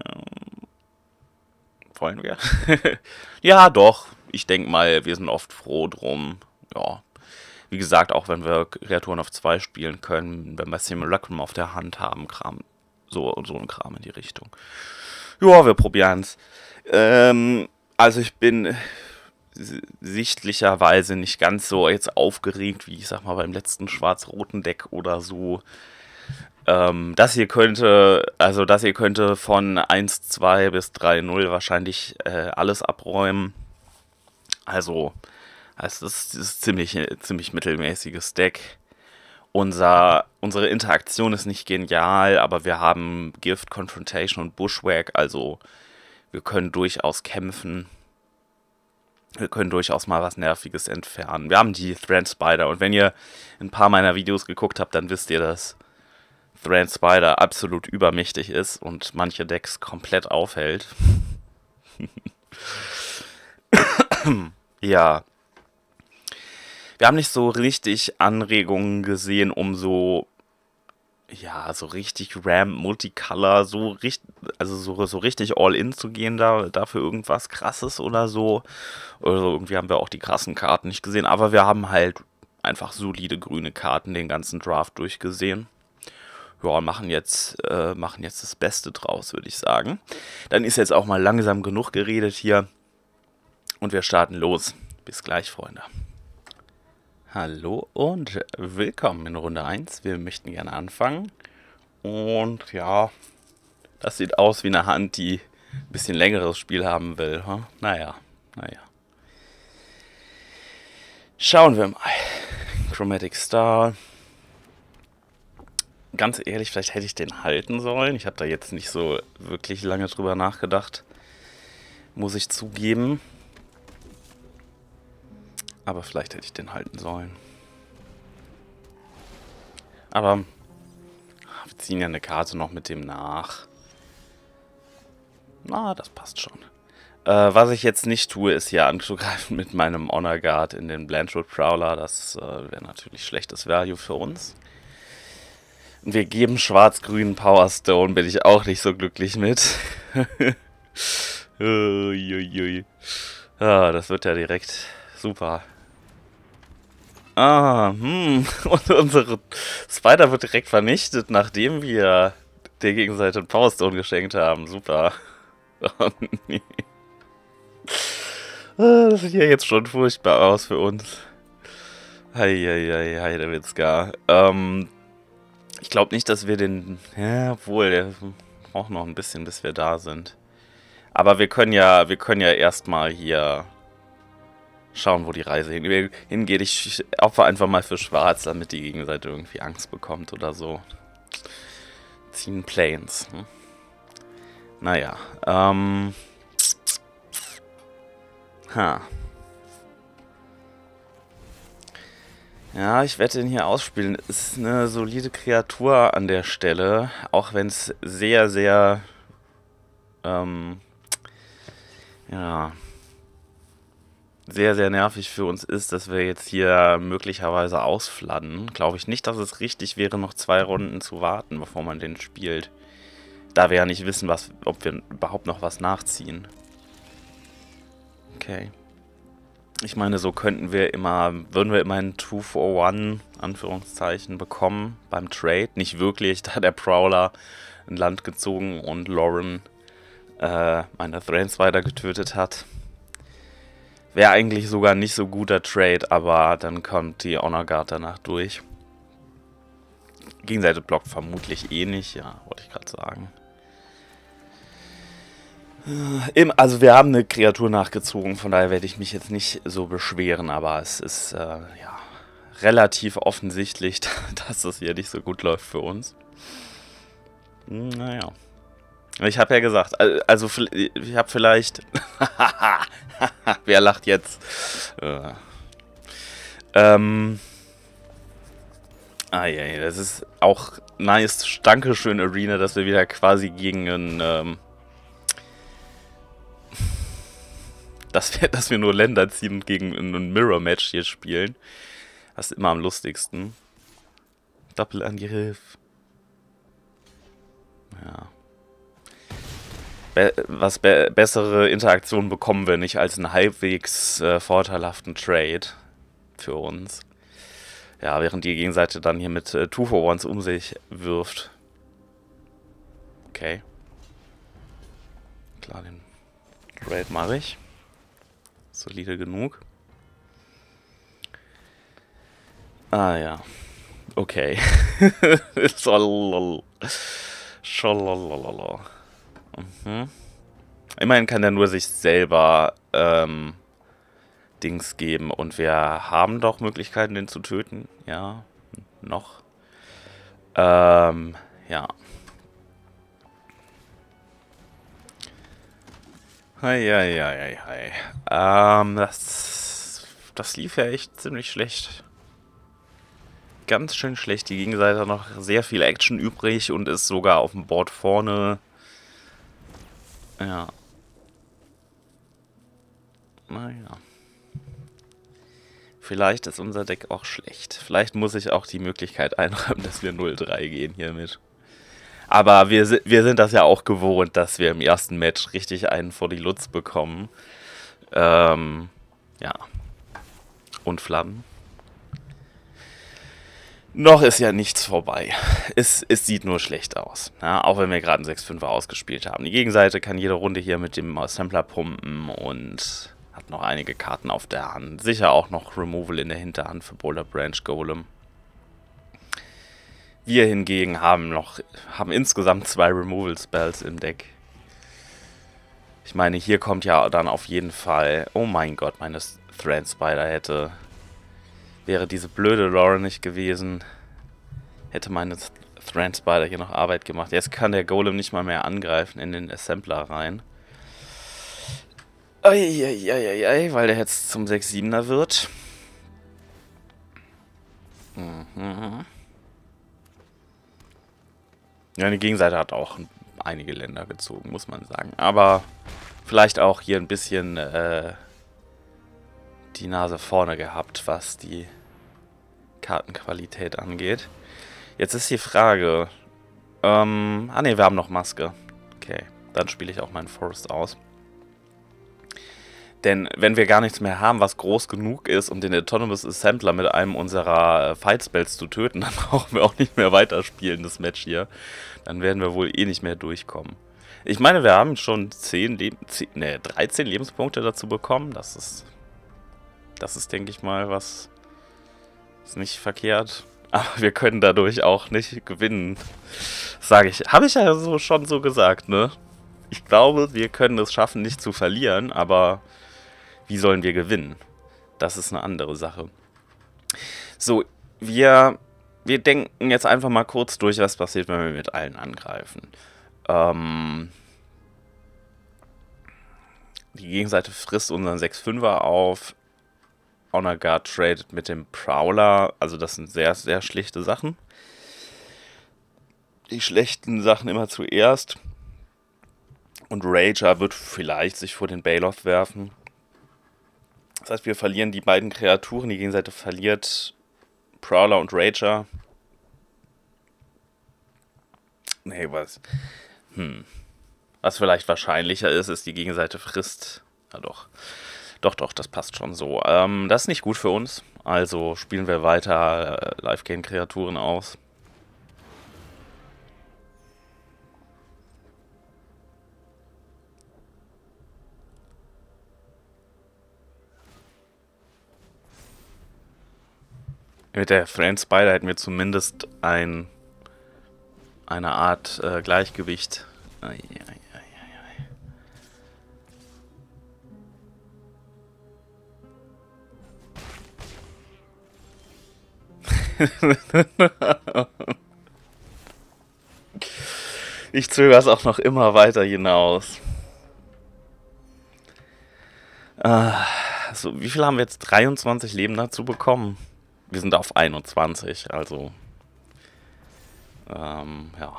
S1: Wollen wir? Ja, doch. Ich denke mal, wir sind oft froh drum. Ja. Wie gesagt, auch wenn wir Kreaturen auf 2 spielen können, wenn wir Simulacrum auf der Hand haben, so ein Kram in die Richtung. Ja, wir probieren's. Also ich bin sichtlicherweise nicht ganz so jetzt aufgeregt, wie ich sag mal beim letzten schwarz-roten Deck oder so. Das hier könnte von 1-2 bis 3-0 wahrscheinlich alles abräumen. Also das ist ziemlich mittelmäßiges Deck. Unsere Interaktion ist nicht genial, aber wir haben Gift, Confrontation und Bushwhack, also wir können durchaus kämpfen. Wir können durchaus mal was Nerviges entfernen. Wir haben die Thran Spider und wenn ihr ein paar meiner Videos geguckt habt, dann wisst ihr, dass Thran Spider absolut übermächtig ist und manche Decks komplett aufhält. Ja. Wir haben nicht so richtig Anregungen gesehen, um so richtig Ramp, Multicolor, so richtig All-In zu gehen, dafür irgendwas Krasses oder so. Oder so, irgendwie haben wir auch die krassen Karten nicht gesehen, aber wir haben halt einfach solide grüne Karten den ganzen Draft durchgesehen. Ja, machen jetzt das Beste draus, würde ich sagen. Dann ist jetzt auch mal langsam genug geredet hier. Und wir starten los. Bis gleich, Freunde. Hallo und willkommen in Runde 1. Wir möchten gerne anfangen. Und ja, das sieht aus wie eine Hand, die ein bisschen längeres Spiel haben will. Huh? Naja. Schauen wir mal. Chromatic Star. Ganz ehrlich, vielleicht hätte ich den halten sollen. Ich habe da jetzt nicht so wirklich lange drüber nachgedacht. Muss ich zugeben. Aber vielleicht hätte ich den halten sollen. Aber wir ziehen ja eine Karte noch mit dem nach. Na, das passt schon. Was ich jetzt nicht tue, ist hier anzugreifen mit meinem Honor Guard in den Blanchwood Prowler. Das wäre natürlich schlechtes Value für uns. Und wir geben schwarz-grünen Power Stone, bin ich auch nicht so glücklich mit. Das wird ja direkt super. Und unsere Spider wird direkt vernichtet, nachdem wir der Gegenseite einen Power Stone geschenkt haben. Super. Oh, nee. Das sieht ja jetzt schon furchtbar aus für uns. Heieiei, der Witzka. Ich glaube nicht, dass wir den... Ja, obwohl, der braucht noch ein bisschen, bis wir da sind. Aber wir können ja erstmal hier schauen, wo die Reise hingeht. Ich opfer einfach mal für Schwarz, damit die Gegenseite irgendwie Angst bekommt oder so. Ziehen Planes. Naja, Ja, ich werde den hier ausspielen. Ist eine solide Kreatur an der Stelle, auch wenn es sehr, sehr, sehr, sehr nervig für uns ist, dass wir jetzt hier möglicherweise ausfladden. Glaube ich nicht, dass es richtig wäre, noch 2 Runden zu warten, bevor man den spielt. Da wir ja nicht wissen, ob wir überhaupt noch was nachziehen. Okay. Ich meine, so würden wir immer einen 2-for-1, Anführungszeichen, bekommen beim Trade. Nicht wirklich, da der Prowler ein Land gezogen und Lauren meine Thrains weiter getötet hat. Wäre eigentlich sogar nicht so guter Trade, aber dann kommt die Honor Guard danach durch. Gegenseite blockt vermutlich eh nicht, ja, wollte ich gerade sagen. Also wir haben eine Kreatur nachgezogen, von daher werde ich mich jetzt nicht so beschweren, aber es ist, relativ offensichtlich, dass es hier nicht so gut läuft für uns. Naja. Ich habe ja gesagt, also ich habe vielleicht... Wer lacht jetzt? Ja, das ist auch nice. Dankeschön, Arena, dass wir wieder quasi gegen einen... dass wir nur Länder ziehen und gegen ein Mirror-Match hier spielen. Das ist immer am lustigsten. Doppelangriff. Ja. Bessere Interaktion bekommen wir nicht als einen halbwegs vorteilhaften Trade für uns. Ja, während die Gegenseite dann hier mit 2-for-1s um sich wirft. Okay. Klar, den Trade mache ich. Solide genug. Ah ja. Okay. Schololololol. Immerhin kann er nur sich selber Dings geben. Und wir haben doch Möglichkeiten, den zu töten. Ja, noch. Ja. Hei. Das lief ja echt ziemlich schlecht. Ganz schön schlecht. Die Gegenseite hat noch sehr viel Action übrig und ist sogar auf dem Board vorne. Ja. Naja. Vielleicht ist unser Deck auch schlecht. Vielleicht muss ich auch die Möglichkeit einräumen, dass wir 0-3 gehen hiermit. Aber wir sind das ja auch gewohnt, dass wir im ersten Match richtig einen vor die Lutz bekommen. Ja. Und Flammen. Noch ist ja nichts vorbei. Es sieht nur schlecht aus. Ja, auch wenn wir gerade einen 6-5er ausgespielt haben. Die Gegenseite kann jede Runde hier mit dem Assembler pumpen und hat noch einige Karten auf der Hand. Sicher auch noch Removal in der Hinterhand für Boulder Branch Golem. Wir hingegen haben insgesamt 2 Removal Spells im Deck. Ich meine, hier kommt ja dann auf jeden Fall... Oh mein Gott, meine Thran Spider wäre diese blöde Lore nicht gewesen, hätte meine Thran Spider hier noch Arbeit gemacht. Jetzt kann der Golem nicht mal mehr angreifen in den Assembler rein. Weil der jetzt zum 6-7er wird. Ja, die Gegenseite hat auch einige Länder gezogen, muss man sagen. Aber vielleicht auch hier ein bisschen die Nase vorne gehabt, was die Kartenqualität angeht. Jetzt ist die Frage... wir haben noch Maske. Okay, dann spiele ich auch meinen Forest aus. Denn wenn wir gar nichts mehr haben, was groß genug ist, um den Autonomous Assembler mit einem unserer Fight Spells zu töten, dann brauchen wir auch nicht mehr weiterspielen, das Match hier. Dann werden wir wohl eh nicht mehr durchkommen. Ich meine, wir haben schon 13 Lebenspunkte dazu bekommen. Das ist, denke ich mal, was ist nicht verkehrt. Aber wir können dadurch auch nicht gewinnen. Sage ich. Habe ich ja schon so gesagt, ne? Ich glaube, wir können es schaffen, nicht zu verlieren, aber wie sollen wir gewinnen? Das ist eine andere Sache. So, wir denken jetzt einfach mal kurz durch, was passiert, wenn wir mit allen angreifen. Die Gegenseite frisst unseren 6-5er auf. Honor Guard tradet mit dem Prowler. Also das sind sehr, sehr schlichte Sachen. Die schlechten Sachen immer zuerst. Und Rager wird vielleicht sich vor den Baloth werfen. Das heißt, wir verlieren die beiden Kreaturen. Die Gegenseite verliert Prowler und Rager. Nee, was? Was vielleicht wahrscheinlicher ist, ist, die Gegenseite frisst. Ja, doch. Doch, das passt schon so. Das ist nicht gut für uns. Also spielen wir weiter Live-Gain-Kreaturen aus. Mit der Thran Spider hätten wir zumindest eine Art Gleichgewicht. Ich zögere es auch noch immer weiter hinaus. So, wie viel haben wir jetzt? 23 Leben dazu bekommen? Wir sind auf 21, also. Ja.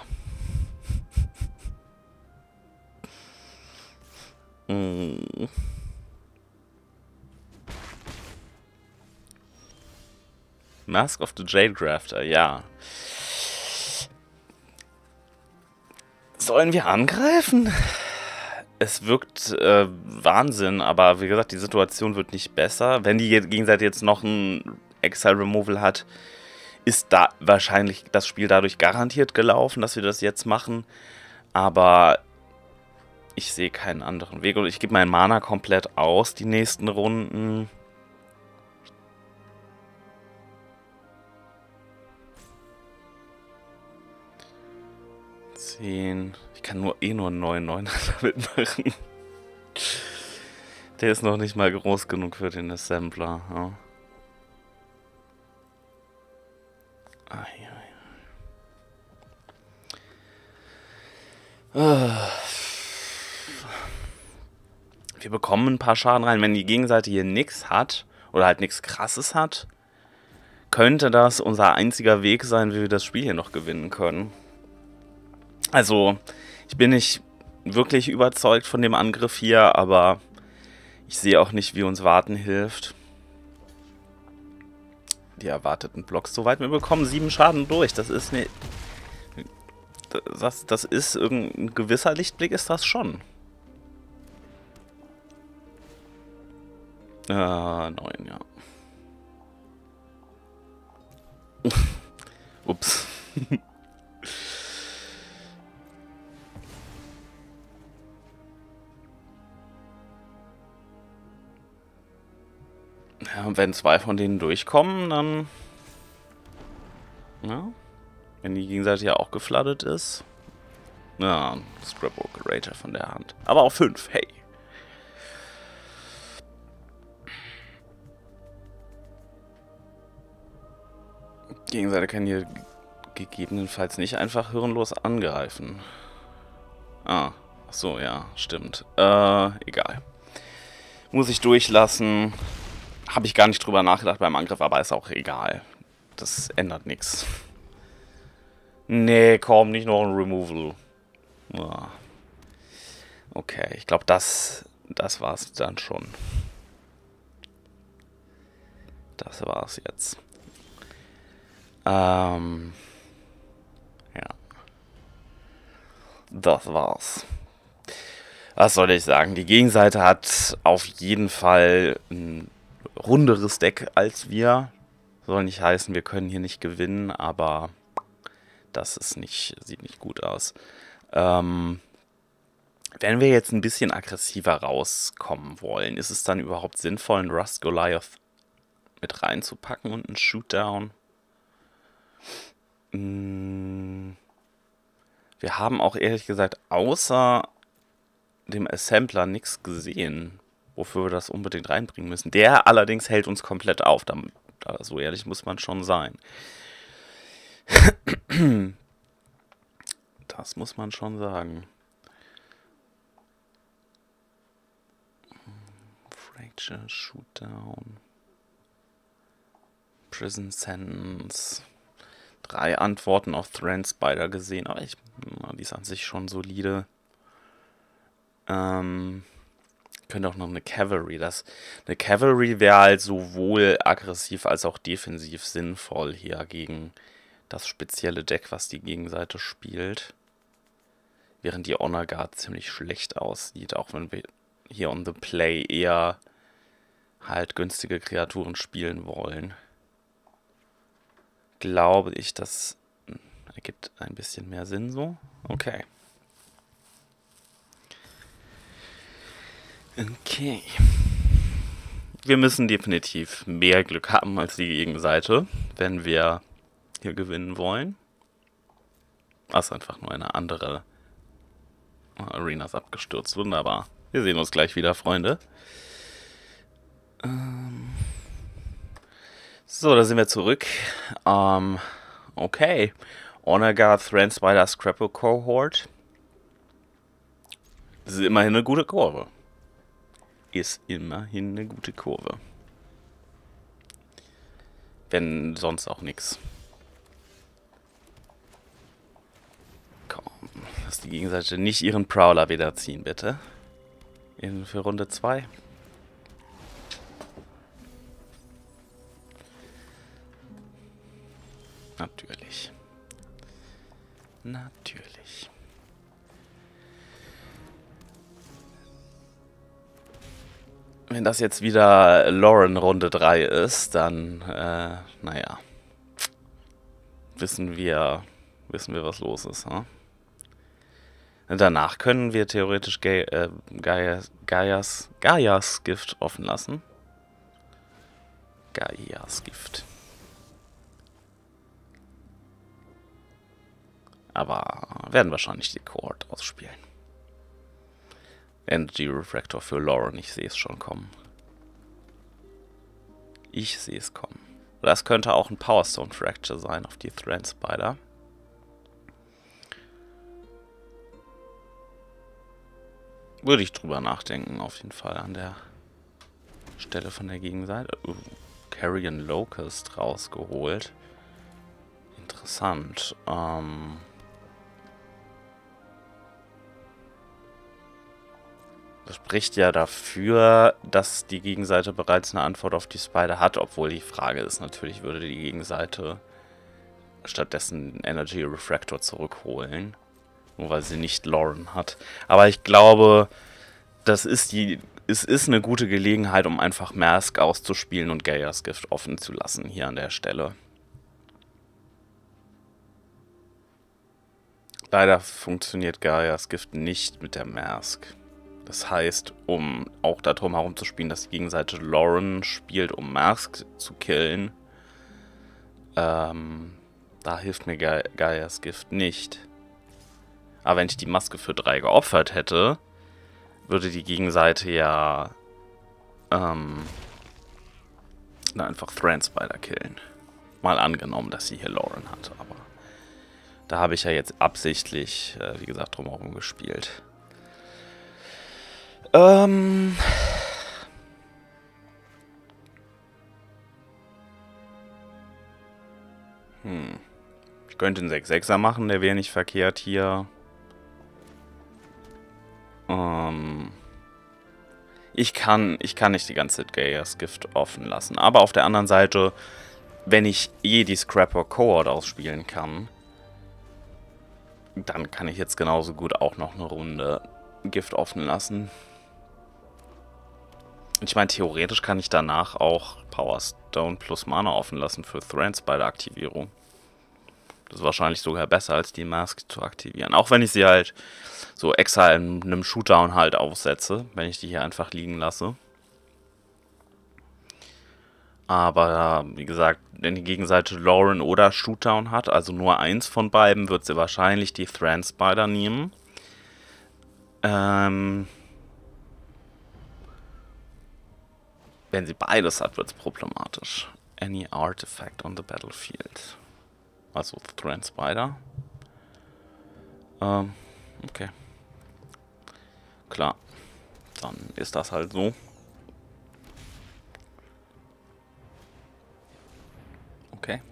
S1: Mm. Mask of the Jade Grafter, ja. Sollen wir angreifen? Es wirkt Wahnsinn, aber wie gesagt, die Situation wird nicht besser. Wenn die Gegenseite jetzt noch ein Exile Removal hat, ist da wahrscheinlich das Spiel dadurch garantiert gelaufen, dass wir das jetzt machen. Aber ich sehe keinen anderen Weg. Und ich gebe meinen Mana komplett aus, die nächsten Runden. Ich kann nur einen 9-9 damit machen. Der ist noch nicht mal groß genug für den Assembler. Ja. Wir bekommen ein paar Schaden rein. Wenn die Gegenseite hier nichts hat oder halt nichts Krasses hat, könnte das unser einziger Weg sein, wie wir das Spiel hier noch gewinnen können. Also, ich bin nicht wirklich überzeugt von dem Angriff hier, aber ich sehe auch nicht, wie uns Warten hilft. Die erwarteten Blocks soweit. Wir bekommen 7 Schaden durch. Das ist eine... Das ist ein gewisser Lichtblick, ist das schon. 9, ja. Ups. Ja, und wenn 2 von denen durchkommen, dann... Ja, wenn die Gegenseite ja auch gefladdet ist. Ja, Scrap-Operator von der Hand. Aber auch 5, hey. Die Gegenseite kann hier gegebenenfalls nicht einfach hirnlos angreifen. Ah, ach so, ja, stimmt. Egal. Muss ich durchlassen. Habe ich gar nicht drüber nachgedacht beim Angriff, aber ist auch egal. Das ändert nichts. Nee, komm, nicht noch ein Removal. Ah. Okay, ich glaube, das war's dann schon. Das war's jetzt. Ja. Das war's. Was soll ich sagen? Die Gegenseite hat auf jeden Fall ein runderes Deck als wir. Soll nicht heißen, wir können hier nicht gewinnen, aber das ist sieht nicht gut aus. Wenn wir jetzt ein bisschen aggressiver rauskommen wollen, ist es dann überhaupt sinnvoll, einen Rust Goliath mit reinzupacken und einen Shootdown? Wir haben auch ehrlich gesagt außer dem Assembler nichts gesehen, wofür wir das unbedingt reinbringen müssen. Der allerdings hält uns komplett auf. So ehrlich muss man schon sein. Das muss man schon sagen. Fracture, Shootdown. Prison Sentence. 3 Antworten auf Thran Spider gesehen, aber die ist an sich schon solide. Könnte auch noch eine Cavalry. Eine Cavalry wäre halt sowohl aggressiv als auch defensiv sinnvoll hier gegen das spezielle Deck, was die Gegenseite spielt. Während die Honor Guard ziemlich schlecht aussieht, auch wenn wir hier on the play eher halt günstige Kreaturen spielen wollen. Glaube ich, das ergibt ein bisschen mehr Sinn so. Okay. Okay. Wir müssen definitiv mehr Glück haben als die Gegenseite, wenn wir hier gewinnen wollen. Das ist einfach nur eine andere Arena ist abgestürzt. Wunderbar. Wir sehen uns gleich wieder, Freunde. So, da sind wir zurück. Okay. Honor Guard, Thran Spider, Scrapple Cohort. Das ist immerhin eine gute Kurve. Ist immerhin eine gute Kurve. Wenn sonst auch nichts. Komm, lass die Gegenseite nicht ihren Prowler wieder ziehen, bitte. Für Runde 2. Natürlich. Natürlich. Wenn das jetzt wieder Lauren Runde 3 ist, dann, naja. Wissen wir, was los ist, hm? Danach können wir theoretisch Gaias Gift offen lassen. Gaias Gift. Aber werden wahrscheinlich die Cohort ausspielen. Energy Refractor für Lauren, ich sehe es schon kommen. Ich sehe es kommen. Das könnte auch ein Power Stone Fracture sein auf die Thran Spider. Würde ich drüber nachdenken, auf jeden Fall an der Stelle von der Gegenseite. Carrion Locust rausgeholt. Interessant. Das spricht ja dafür, dass die Gegenseite bereits eine Antwort auf die Spider hat, obwohl die Frage ist natürlich, würde die Gegenseite stattdessen Energy Refractor zurückholen, nur weil sie nicht Lauren hat. Aber ich glaube, es ist eine gute Gelegenheit, um einfach Mask auszuspielen und Gaias Gift offen zu lassen hier an der Stelle. Leider funktioniert Gaias Gift nicht mit der Mask. Das heißt, um auch darum herum zu spielen, dass die Gegenseite Lauren spielt, um Mask zu killen, da hilft mir Gaias Gift nicht. Aber wenn ich die Maske für 3 geopfert hätte, würde die Gegenseite ja dann einfach Thran Spider killen. Mal angenommen, dass sie hier Lauren hat, aber da habe ich ja jetzt absichtlich, wie gesagt, drumherum gespielt. Ich könnte einen 6-6er machen, der wäre nicht verkehrt hier. Ich kann nicht die ganze Zeit Gaias Gift offen lassen. Aber auf der anderen Seite, wenn ich die Scrapper Cohort ausspielen kann, dann kann ich jetzt genauso gut auch noch eine Runde Gift offen lassen. Ich meine, theoretisch kann ich danach auch Power Stone plus Mana offen lassen für Thran Spider Aktivierung. Das ist wahrscheinlich sogar besser, als die Mask zu aktivieren. Auch wenn ich sie halt so extra in einem Shootdown halt aufsetze, wenn ich die hier einfach liegen lasse. Aber wie gesagt, wenn die Gegenseite Lauren oder Shootdown hat, also nur eins von beiden, wird sie wahrscheinlich die Thran Spider nehmen. Wenn sie beides hat, wird es problematisch. Any artifact on the battlefield. Also Thran Spider. Okay. Klar. Dann ist das halt so. Okay.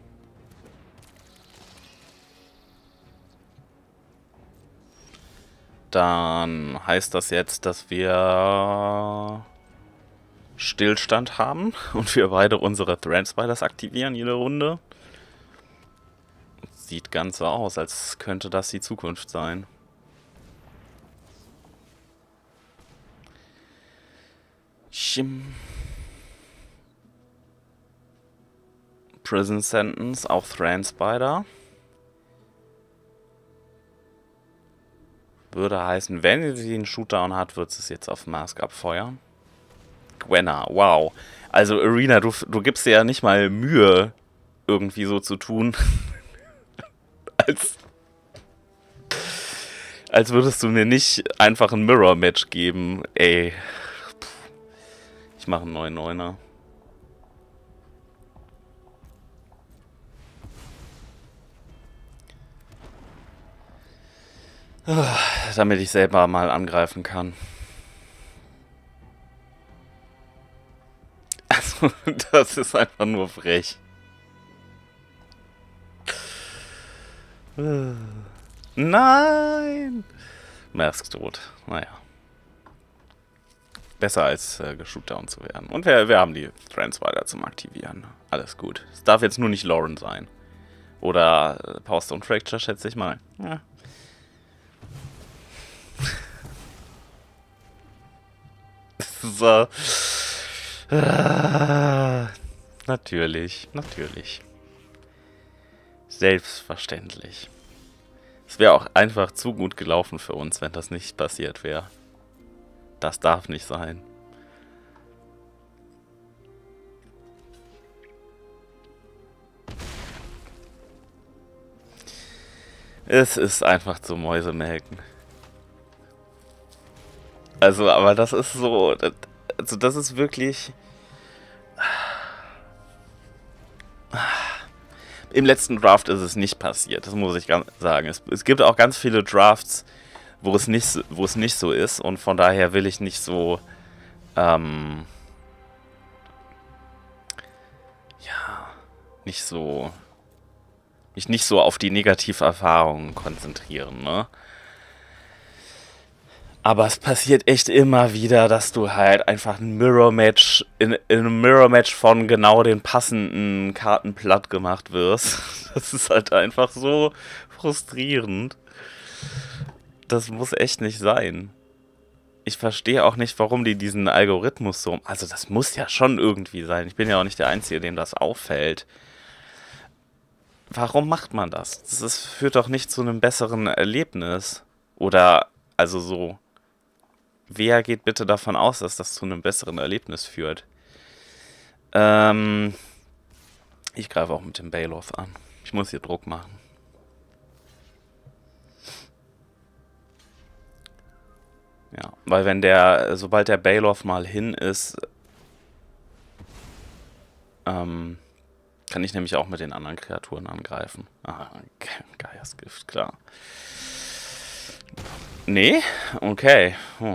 S1: Dann heißt das jetzt, dass wir Stillstand haben und wir beide unsere Thran Spiders aktivieren jede Runde. Sieht ganz so aus, als könnte das die Zukunft sein. Prison Sentence, auch Thran Spider. Würde heißen, wenn sie einen Shootdown hat, wird sie es jetzt auf Mask abfeuern. Gwenna, wow. Also Arena, du gibst dir ja nicht mal Mühe, irgendwie so zu tun, als würdest du mir nicht einfach ein Mirror-Match geben. Ey. Ich mache einen 9-9er. Damit ich selber mal angreifen kann. Also, das ist einfach nur frech. Nein! Mask tot. Naja. Besser als geshootdown zu werden. Und wir haben die Trends weiter zum Aktivieren. Alles gut. Es darf jetzt nur nicht Lauren sein. Oder Power Stone Fracture, schätze ich mal. Ja. So. Natürlich, natürlich. Selbstverständlich. Es wäre auch einfach zu gut gelaufen für uns, wenn das nicht passiert wäre. Das darf nicht sein. Es ist einfach zu Mäusemelken. Also, aber das ist so... Also, das ist wirklich... Im letzten Draft ist es nicht passiert, das muss ich sagen. Es gibt auch ganz viele Drafts, wo es nicht so ist. Und von daher will ich nicht so... ja... Nicht so... Mich nicht so auf die Negativerfahrungen konzentrieren, ne? Aber es passiert echt immer wieder, dass du halt einfach ein Mirror-Match in einem Mirror-Match von genau den passenden Karten platt gemacht wirst. Das ist halt einfach so frustrierend. Das muss echt nicht sein. Ich verstehe auch nicht, warum die diesen Algorithmus so... Also das muss ja schon irgendwie sein. Ich bin ja auch nicht der Einzige, dem das auffällt. Warum macht man das? Führt doch nicht zu einem besseren Erlebnis. Oder, also so... Wer geht bitte davon aus, dass das zu einem besseren Erlebnis führt? Ich greife auch mit dem Baloth an. Ich muss hier Druck machen. Ja, weil sobald der Baloth mal hin ist, kann ich nämlich auch mit den anderen Kreaturen angreifen. Ah, Geiersgift, klar. Nee? Okay.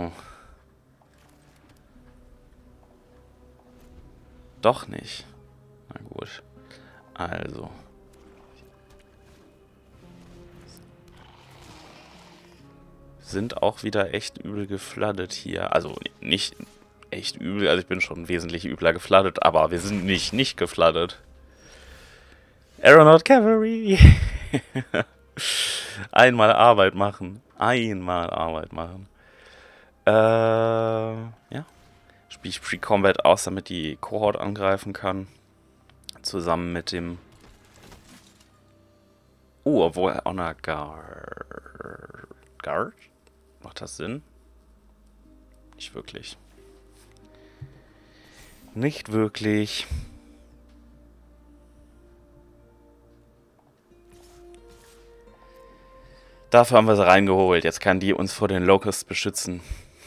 S1: Doch nicht. Na gut. Also. Sind auch wieder echt übel gefloodet hier. Also nicht echt übel, also ich bin schon wesentlich übler gefloodet, aber wir sind nicht gefloodet. Aeronaut Cavalry! Einmal Arbeit machen. Einmal Arbeit machen. Ja. Spiele ich Pre-Combat aus, damit die Cohort angreifen kann. Zusammen mit dem... obwohl Honor Guard? Macht das Sinn? Nicht wirklich. Nicht wirklich. Dafür haben wir sie reingeholt. Jetzt kann die uns vor den Locusts beschützen.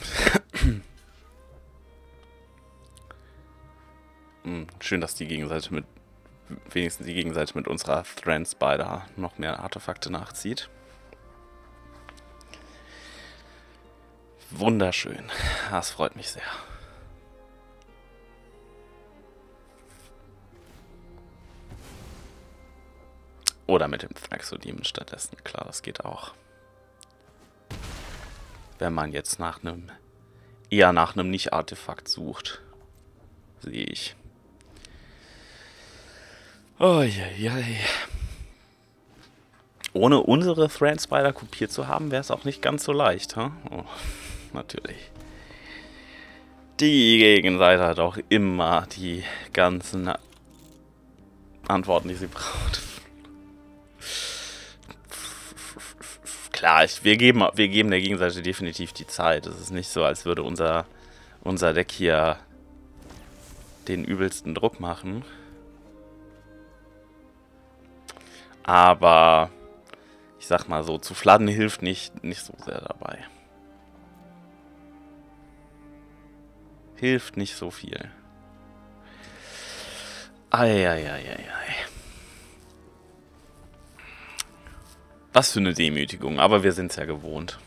S1: Schön, dass die Gegenseite mit... wenigstens die Gegenseite mit unserer Thran Spider noch mehr Artefakte nachzieht. Wunderschön. Das freut mich sehr. Oder mit dem Thraxodemon stattdessen. Klar, das geht auch. Wenn man jetzt eher nach einem Nicht-Artefakt sucht. Sehe ich. Oh je. Ohne unsere Thran Spider kopiert zu haben, wäre es auch nicht ganz so leicht, huh? Oh, natürlich. Die Gegenseite hat auch immer die ganzen Antworten, die sie braucht. Klar, wir geben der Gegenseite definitiv die Zeit. Es ist nicht so, als würde unser Deck hier den übelsten Druck machen. Aber ich sag mal so, zu fladden hilft nicht so sehr dabei. Hilft nicht so viel. Eieieiei. Was für eine Demütigung, aber wir sind es ja gewohnt.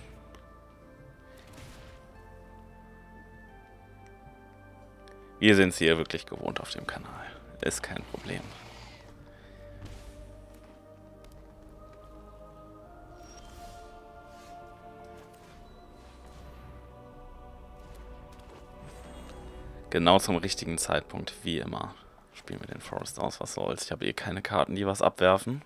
S1: Wir sind es hier wirklich gewohnt auf dem Kanal. Ist kein Problem. Genau zum richtigen Zeitpunkt, wie immer. Spielen wir den Forest aus, was soll's. Ich habe eh keine Karten, die was abwerfen.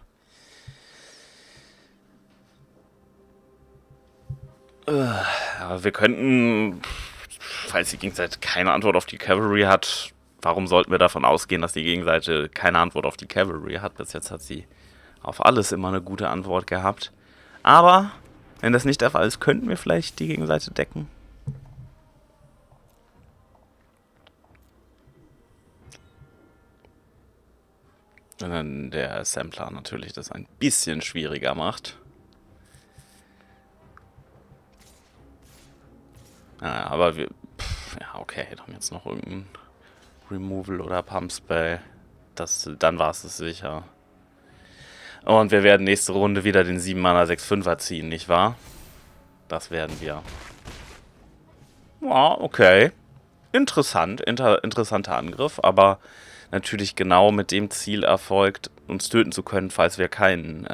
S1: Aber wir könnten, falls die Gegenseite keine Antwort auf die Cavalry hat, warum sollten wir davon ausgehen, dass die Gegenseite keine Antwort auf die Cavalry hat? Bis jetzt hat sie auf alles immer eine gute Antwort gehabt. Aber, wenn das nicht der Fall ist, könnten wir vielleicht die Gegenseite decken. Und dann der Sampler natürlich das ein bisschen schwieriger macht. Ja, aber wir... ja, okay, dann jetzt noch irgendein Removal oder Pump Spell. Dann war es sicher. Und wir werden nächste Runde wieder den 7 Mana 6/5er ziehen, nicht wahr? Das werden wir. Ja, okay. Interessant, interessanter Angriff, aber natürlich genau mit dem Ziel erfolgt, uns töten zu können, falls wir keinen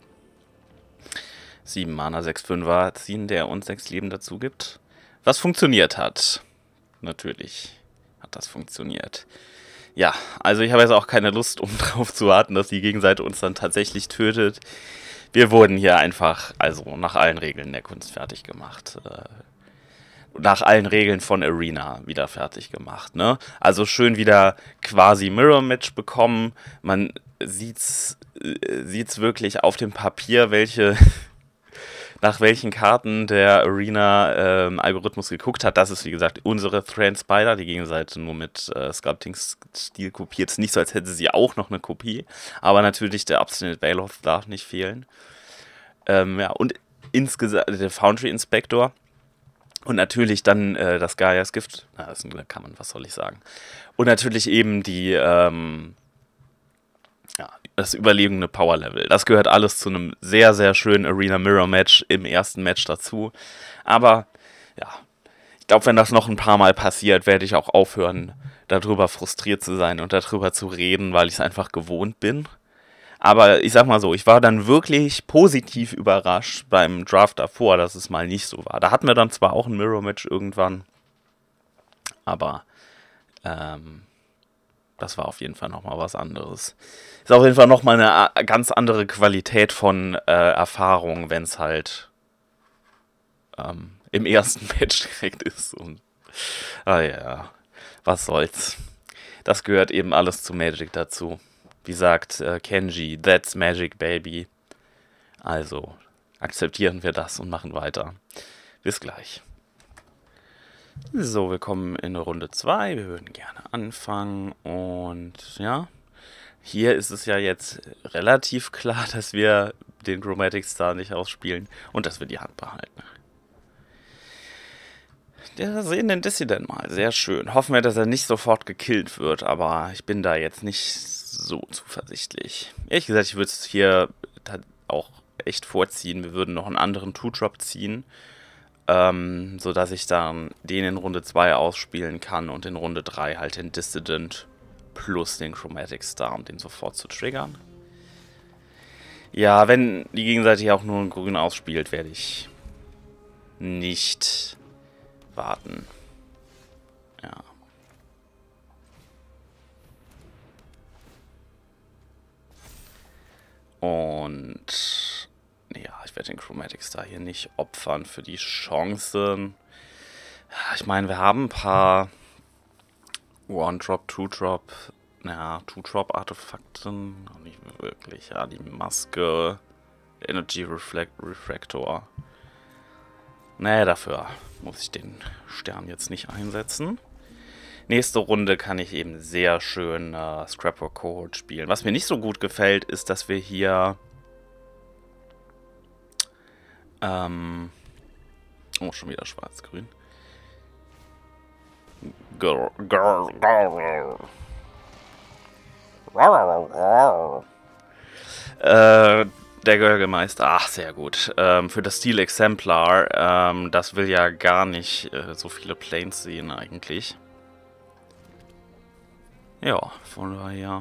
S1: 7 Mana 6/5er ziehen, der uns 6 Leben dazu gibt. Was funktioniert hat. Natürlich hat das funktioniert. Ja, also ich habe jetzt auch keine Lust, um drauf zu warten, dass die Gegenseite uns dann tatsächlich tötet. Wir wurden hier einfach, also nach allen Regeln der Kunst fertig gemacht. Nach allen Regeln von Arena wieder fertig gemacht, ne? Also schön wieder quasi Mirror-Match bekommen. Man sieht's wirklich auf dem Papier, nach welchen Karten der Arena-Algorithmus geguckt hat. Das ist, wie gesagt, unsere Thran Spider, die Gegenseite nur mit Sculpting-Stil kopiert. Es ist nicht so, als hätte sie auch noch eine Kopie. Aber natürlich der Obstinate Baloth darf nicht fehlen. Ja, und insgesamt der Foundry Inspector. Und natürlich dann das Gaia's Gift. Na, das ist ein Kammern, was soll ich sagen. Und natürlich eben die, das überlegene Power Level. Das gehört alles zu einem sehr, sehr schönen Arena Mirror Match im ersten Match dazu. Aber, ja, ich glaube, wenn das noch ein paar Mal passiert, werde ich auch aufhören, darüber frustriert zu sein und darüber zu reden, weil ich es einfach gewohnt bin. Aber ich sag mal so, ich war dann wirklich positiv überrascht beim Draft davor, dass es mal nicht so war. Da hatten wir dann zwar auch ein Mirror-Match irgendwann, aber das war auf jeden Fall nochmal was anderes. Ist auf jeden Fall nochmal eine ganz andere Qualität von Erfahrung, wenn es halt im ersten Match direkt ist. Und, ja, was soll's. Das gehört eben alles zu Magic dazu. Wie sagt Kenji, that's Magic, baby. Also, akzeptieren wir das und machen weiter. Bis gleich. So, wir kommen in Runde 2. Wir würden gerne anfangen. Und ja, hier ist es ja jetzt relativ klar, dass wir den Chromatic Star nicht ausspielen und dass wir die Hand behalten. Wir sehen den Dissident mal. Sehr schön. Hoffen wir, dass er nicht sofort gekillt wird, aber ich bin da jetzt nicht so zuversichtlich. Ehrlich gesagt, ich würde es hier auch echt vorziehen. Wir würden noch einen anderen 2-Drop ziehen, sodass ich dann den in Runde 2 ausspielen kann und in Runde 3 halt den Dissident plus den Chromatic Star, um den sofort zu triggern. Ja, wenn die Gegenseite hier auch nur einen Grün ausspielt, werde ich nicht warten. Ja. Und ja, ich werde den Chromatic Star hier nicht opfern für die Chancen. Ja, ich meine, wir haben ein paar One-Drop, Two-Drop, ja, Two-Drop-Artefakten. Noch nicht wirklich. Ja, die Maske, Energy Refractor. Naja, dafür muss ich den Stern jetzt nicht einsetzen. Nächste Runde kann ich eben sehr schön Scrapper Cohort spielen. Was mir nicht so gut gefällt, ist, dass wir hier oh, schon wieder schwarz-grün. Der Bürgermeister, ach, sehr gut. Für das Steel Exemplar, das will ja gar nicht so viele Planes sehen eigentlich. Ja, von daher.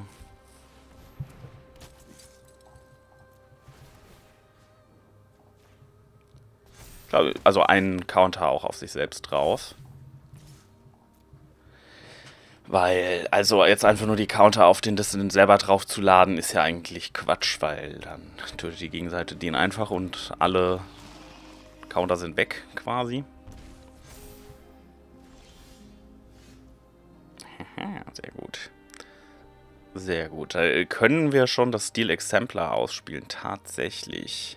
S1: Also einen Counter auch auf sich selbst drauf. Weil, also jetzt einfach nur die Counter auf den Dissident selber drauf zu laden, ist ja eigentlich Quatsch, weil dann tötet die Gegenseite den einfach und alle Counter sind weg, quasi. Sehr gut. Sehr gut. Da können wir schon das Steel Exemplar ausspielen, tatsächlich.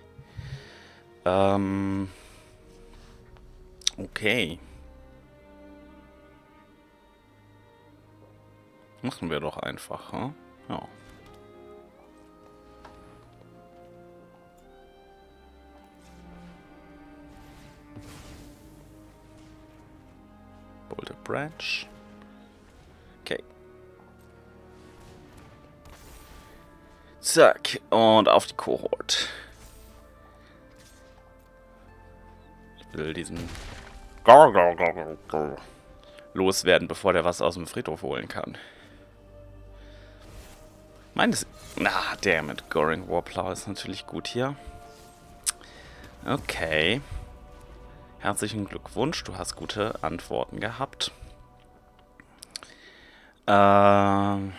S1: Okay. Machen wir doch einfach, hm? Ja. Boulder Branch. Okay. Zack. Und auf die Kohort. Ich will diesen loswerden, bevor der was aus dem Friedhof holen kann. Meines... Ah, dammit. Goring Warplow ist natürlich gut hier. Okay. Herzlichen Glückwunsch, du hast gute Antworten gehabt. Wenn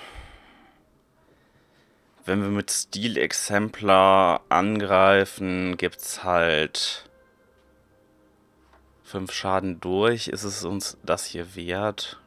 S1: wir mit Steel Exemplar angreifen, gibt's halt 5 Schaden durch. Ist es uns das hier wert?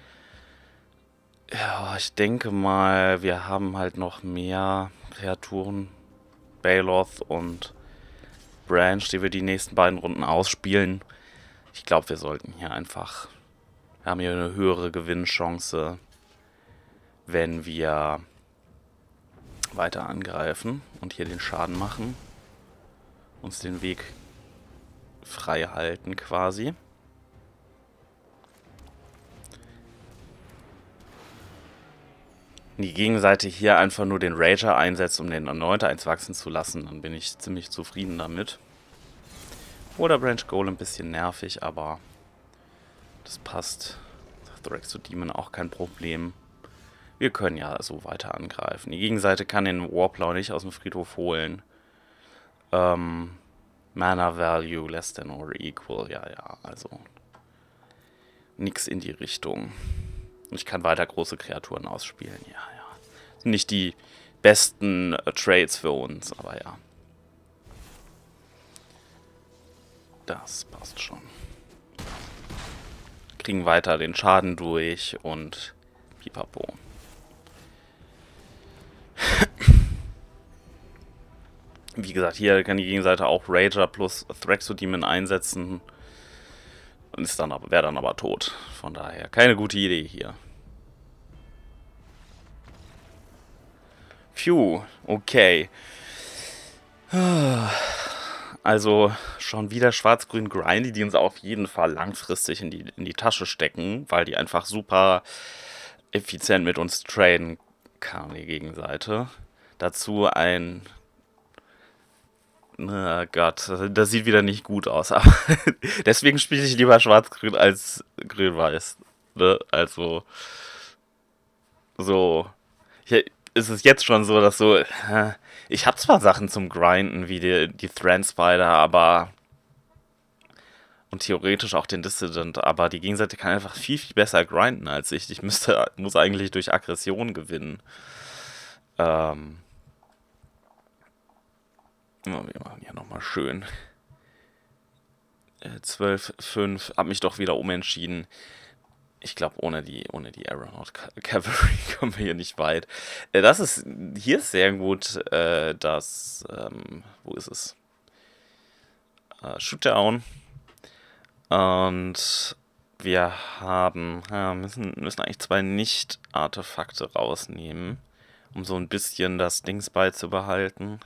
S1: Ja, ich denke mal, wir haben halt noch mehr Kreaturen. Baloth und Branch, die wir die nächsten beiden Runden ausspielen. Ich glaube, wir sollten hier einfach... Wir haben hier eine höhere Gewinnchance, wenn wir weiter angreifen und hier den Schaden machen. Uns den Weg frei halten quasi. Die Gegenseite hier einfach nur den Rager einsetzt, um den erneut 1 wachsen zu lassen, dann bin ich ziemlich zufrieden damit. Oder Branch Golem ein bisschen nervig, aber das passt. Thraxodemon auch kein Problem. Wir können ja so weiter angreifen. Die Gegenseite kann den Warplow nicht aus dem Friedhof holen. Mana Value less than or equal, ja, also nix in die Richtung. Und ich kann weiter große Kreaturen ausspielen, ja. Sind nicht die besten Trades für uns, aber ja. Das passt schon. Kriegen weiter den Schaden durch und pipapo. Wie gesagt, hier kann die Gegenseite auch Rager plus Thraxodemon einsetzen. Und wäre dann aber tot. Von daher keine gute Idee hier. Phew, okay. Also schon wieder schwarz-grün Grindy, die uns auf jeden Fall langfristig in die Tasche stecken, weil die einfach super effizient mit uns traden kann, die Gegenseite. Dazu ein... Na Gott, das sieht wieder nicht gut aus. Aber deswegen spiele ich lieber schwarz-grün als grün-weiß. Ne? Also, so. Hier ist es jetzt schon so, dass so. Ich habe zwar Sachen zum Grinden, wie die Thran-Spider, aber. Und theoretisch auch den Dissident, aber die Gegenseite kann einfach viel, viel besser grinden als ich. Ich muss eigentlich durch Aggression gewinnen. Wir machen hier nochmal schön. 12-5. Hab mich doch wieder umentschieden. Ich glaube, ohne die Aeronaut Cavalry kommen wir hier nicht weit. Hier ist sehr gut, wo ist es? Shootdown. Und wir müssen eigentlich 2 Nicht-Artefakte rausnehmen, um so ein bisschen das Dings beizubehalten.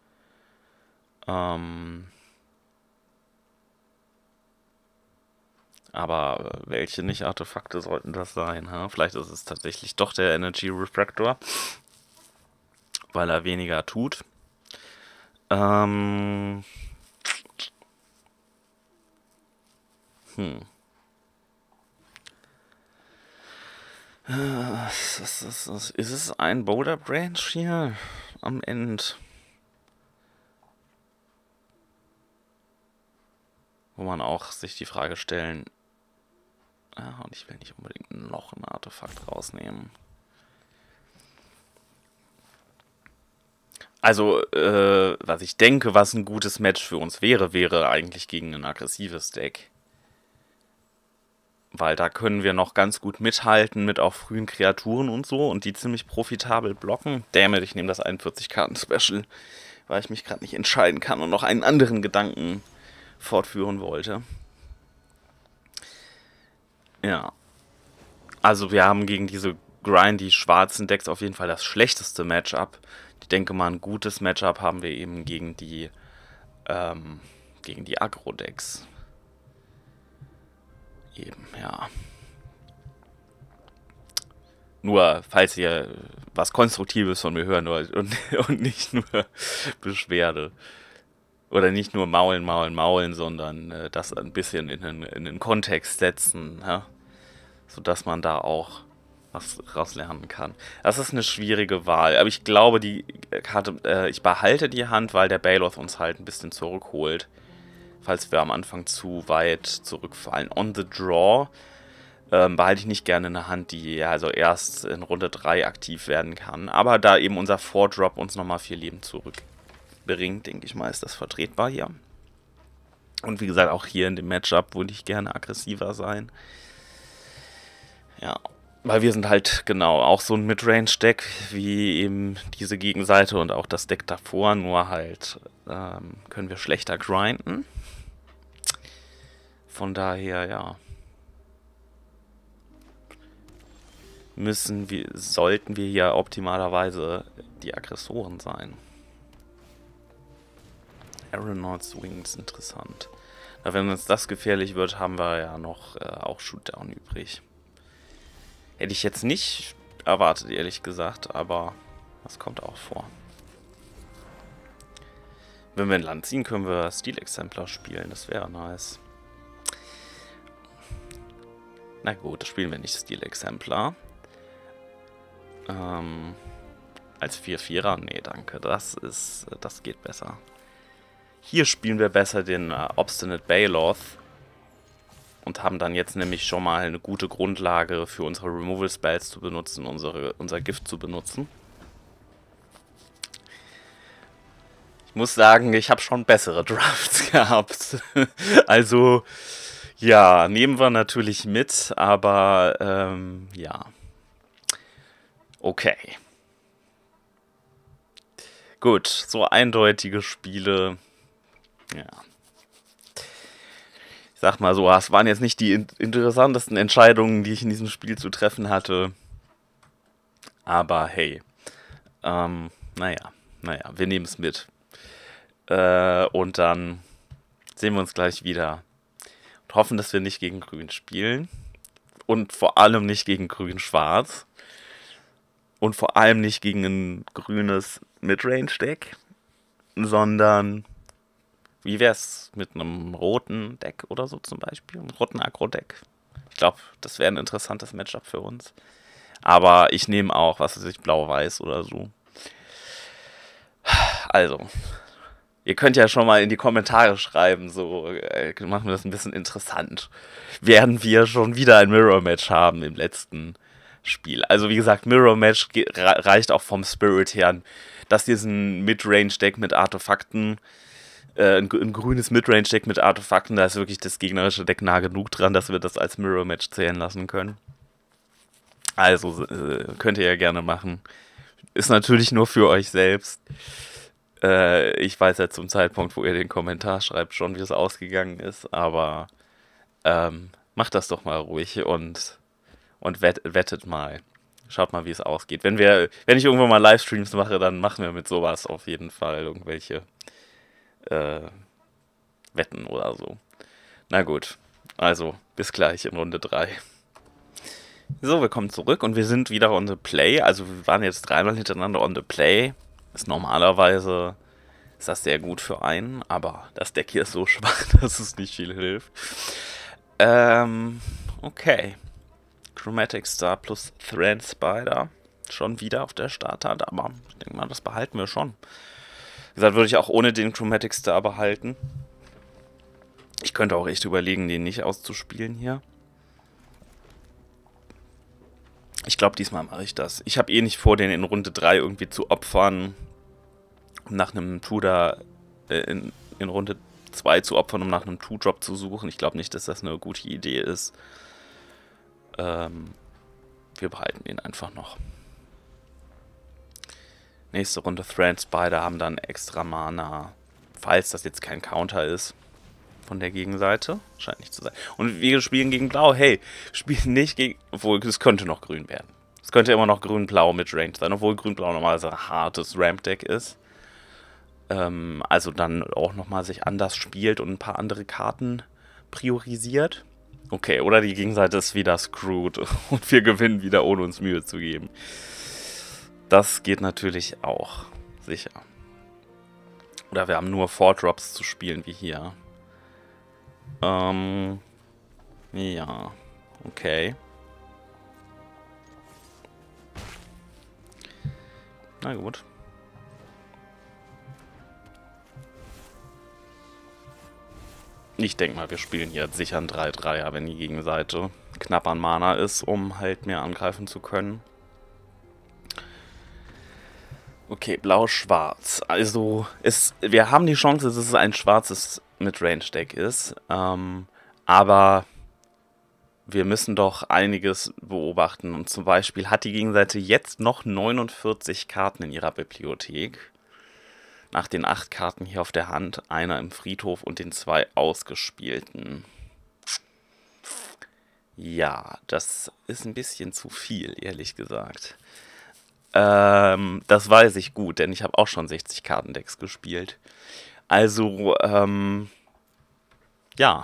S1: Aber welche Nicht-Artefakte sollten das sein? Ha? Vielleicht ist es tatsächlich doch der Energy Refractor, weil er weniger tut. Ähm, hm. Ist es ein Boulder Branch hier am Ende? Wo man auch sich die Frage stellen, und ich will nicht unbedingt noch ein Artefakt rausnehmen. Also, was ich denke, was ein gutes Match für uns wäre, wäre eigentlich gegen ein aggressives Deck. Weil da können wir noch ganz gut mithalten mit auch frühen Kreaturen und so und die ziemlich profitabel blocken. Dammit, ich nehme das 41-Karten-Special, weil ich mich gerade nicht entscheiden kann und noch einen anderen Gedanken fortführen wollte. Ja. Also wir haben gegen diese grindy schwarzen Decks auf jeden Fall das schlechteste Matchup. Ich denke mal, ein gutes Matchup haben wir eben gegen die Aggro-Decks. Eben, ja. Nur, falls ihr was Konstruktives von mir hören wollt und nicht nur Beschwerde. Oder nicht nur maulen, sondern das ein bisschen in den Kontext setzen, ja? Sodass man da auch was rauslernen kann. Das ist eine schwierige Wahl, aber ich glaube, die Karte, ich behalte die Hand, weil der Baloth uns halt ein bisschen zurückholt, falls wir am Anfang zu weit zurückfallen. On the Draw behalte ich nicht gerne eine Hand, die also erst in Runde 3 aktiv werden kann. Aber da eben unser 4-Drop uns nochmal 4 Leben zurückbringt, denke ich mal, ist das vertretbar hier. Und wie gesagt, auch hier in dem Matchup würde ich gerne aggressiver sein. Ja, weil wir sind halt genau auch so ein Midrange-Deck wie eben diese Gegenseite und auch das Deck davor, nur halt können wir schlechter grinden. Von daher, ja. Sollten wir hier optimalerweise die Aggressoren sein. Aeronauts Wings, interessant. Aber wenn uns das gefährlich wird, haben wir ja noch auch Shootdown übrig. Hätte ich jetzt nicht erwartet, ehrlich gesagt, aber das kommt auch vor. Wenn wir ein Land ziehen, können wir Steel Exemplar spielen, das wäre nice. Na gut, das spielen wir nicht Steel Exemplar. Als 4-4er? Nee, danke. Das geht besser. Hier spielen wir besser den Obstinate Baloth. Und haben dann jetzt nämlich schon mal eine gute Grundlage für unsere Removal Spells zu benutzen, unser Gift zu benutzen. Ich muss sagen, ich habe schon bessere Drafts gehabt. Also, ja, nehmen wir natürlich mit, aber ja. Okay. Gut, so eindeutige Spiele. Ja. Ich sag mal so, es waren jetzt nicht die interessantesten Entscheidungen, die ich in diesem Spiel zu treffen hatte. Aber hey. Naja, wir nehmen es mit. Und dann sehen wir uns gleich wieder. Und hoffen, dass wir nicht gegen Grün spielen. Und vor allem nicht gegen Grün-Schwarz. Und vor allem nicht gegen ein grünes Midrange-Deck, sondern wie wär's mit einem roten Deck oder so zum Beispiel? Einem roten Aggro-Deck. Ich glaube, das wäre ein interessantes Matchup für uns. Aber ich nehme auch, was weiß ich, blau-weiß oder so. Also, ihr könnt ja schon mal in die Kommentare schreiben, so machen wir das ein bisschen interessant. Werden wir schon wieder ein Mirror-Match haben im letzten Spiel. Also wie gesagt, Mirror-Match reicht auch vom Spirit her. Das hier ist ein Midrange-Deck mit Artefakten. Ein grünes Midrange-Deck mit Artefakten. Da ist wirklich das gegnerische Deck nah genug dran, dass wir das als Mirror-Match zählen lassen können. Also könnt ihr ja gerne machen. Ist natürlich nur für euch selbst. Ich weiß ja zum Zeitpunkt, wo ihr den Kommentar schreibt, schon wie es ausgegangen ist. Aber macht das doch mal ruhig und wettet mal. Schaut mal, wie es ausgeht. Wenn ich irgendwann mal Livestreams mache, dann machen wir mit sowas auf jeden Fall irgendwelche Wetten oder so. Na gut, also bis gleich in Runde 3. So, wir kommen zurück und wir sind wieder on the play. Also wir waren jetzt 3-mal hintereinander on the play. Ist normalerweise ist das sehr gut für einen, aber das Deck hier ist so schwach, dass es nicht viel hilft. Okay. Chromatic Star plus Thran Spider. Schon wieder auf der Starthand, aber ich denke mal, das behalten wir schon. Wie gesagt, würde ich auch ohne den Chromatic Star behalten. Ich könnte auch echt überlegen, den nicht auszuspielen hier. Ich glaube, diesmal mache ich das. Ich habe eh nicht vor, den in Runde 3 irgendwie zu opfern, um nach einem Tutor in Runde 2 zu opfern, um nach einem Two-Drop zu suchen. Ich glaube nicht, dass das eine gute Idee ist. Wir behalten den einfach noch. Nächste Runde Thran Spider haben dann extra Mana, falls das jetzt kein Counter ist von der Gegenseite. Scheint nicht zu sein. Und wir spielen gegen Blau. Hey, spielen nicht gegen... Obwohl, es könnte noch grün werden. Es könnte immer noch grün-blau mit Range sein, obwohl grün-blau normalerweise ein hartes Ramp-Deck ist. Also dann auch nochmal sich anders spielt und ein paar andere Karten priorisiert. Okay, oder die Gegenseite ist wieder screwed und wir gewinnen wieder, ohne uns Mühe zu geben. Das geht natürlich auch, sicher. Oder wir haben nur 4-Drops zu spielen, wie hier. Ja, okay. Na gut. Ich denke mal, wir spielen hier sicher einen 3-3er, wenn die Gegenseite knapp an Mana ist, um halt mehr angreifen zu können. Okay, blau-schwarz. Also, wir haben die Chance, dass es ein schwarzes Midrange-Deck ist. Aber wir müssen doch einiges beobachten. Und zum Beispiel hat die Gegenseite jetzt noch 49 Karten in ihrer Bibliothek. Nach den 8 Karten hier auf der Hand, einer im Friedhof und den 2 ausgespielten. Ja, das ist ein bisschen zu viel, ehrlich gesagt. Das weiß ich gut, denn ich habe auch schon 60 Kartendecks gespielt. Also, ja,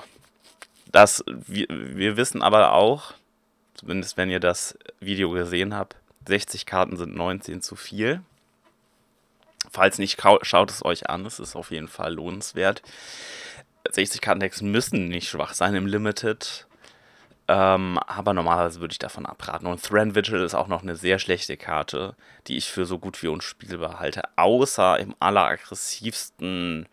S1: wir wissen aber auch, zumindest wenn ihr das Video gesehen habt, 60 Karten sind 19 zu viel. Falls nicht, schaut es euch an, es ist auf jeden Fall lohnenswert. 60 Kartendecks müssen nicht schwach sein im Limited. Aber normalerweise würde ich davon abraten. Und Thran Vigil ist auch noch eine sehr schlechte Karte, die ich für so gut wie unspielbar halte. Außer im alleraggressivsten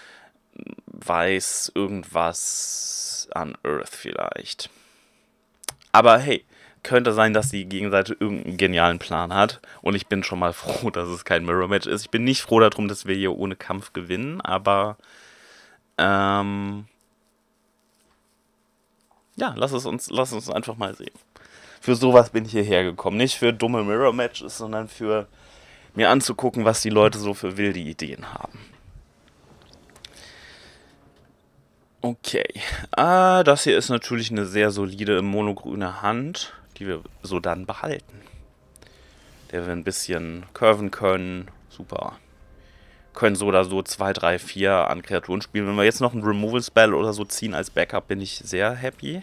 S1: Weiß irgendwas an Earth vielleicht. Aber hey, könnte sein, dass die Gegenseite irgendeinen genialen Plan hat. Und ich bin schon mal froh, dass es kein Mirror-Match ist. Ich bin nicht froh darum, dass wir hier ohne Kampf gewinnen, aber ja, lass uns einfach mal sehen. Für sowas bin ich hierher gekommen. Nicht für dumme Mirror-Matches, sondern für mir anzugucken, was die Leute so für wilde Ideen haben. Okay. Das hier ist natürlich eine sehr solide monogrüne Hand, die wir so dann behalten. Der wir ein bisschen curven können. Super. Können so oder so 2, 3, 4 an Kreaturen spielen. Wenn wir jetzt noch einen Removal-Spell oder so ziehen als Backup, bin ich sehr happy.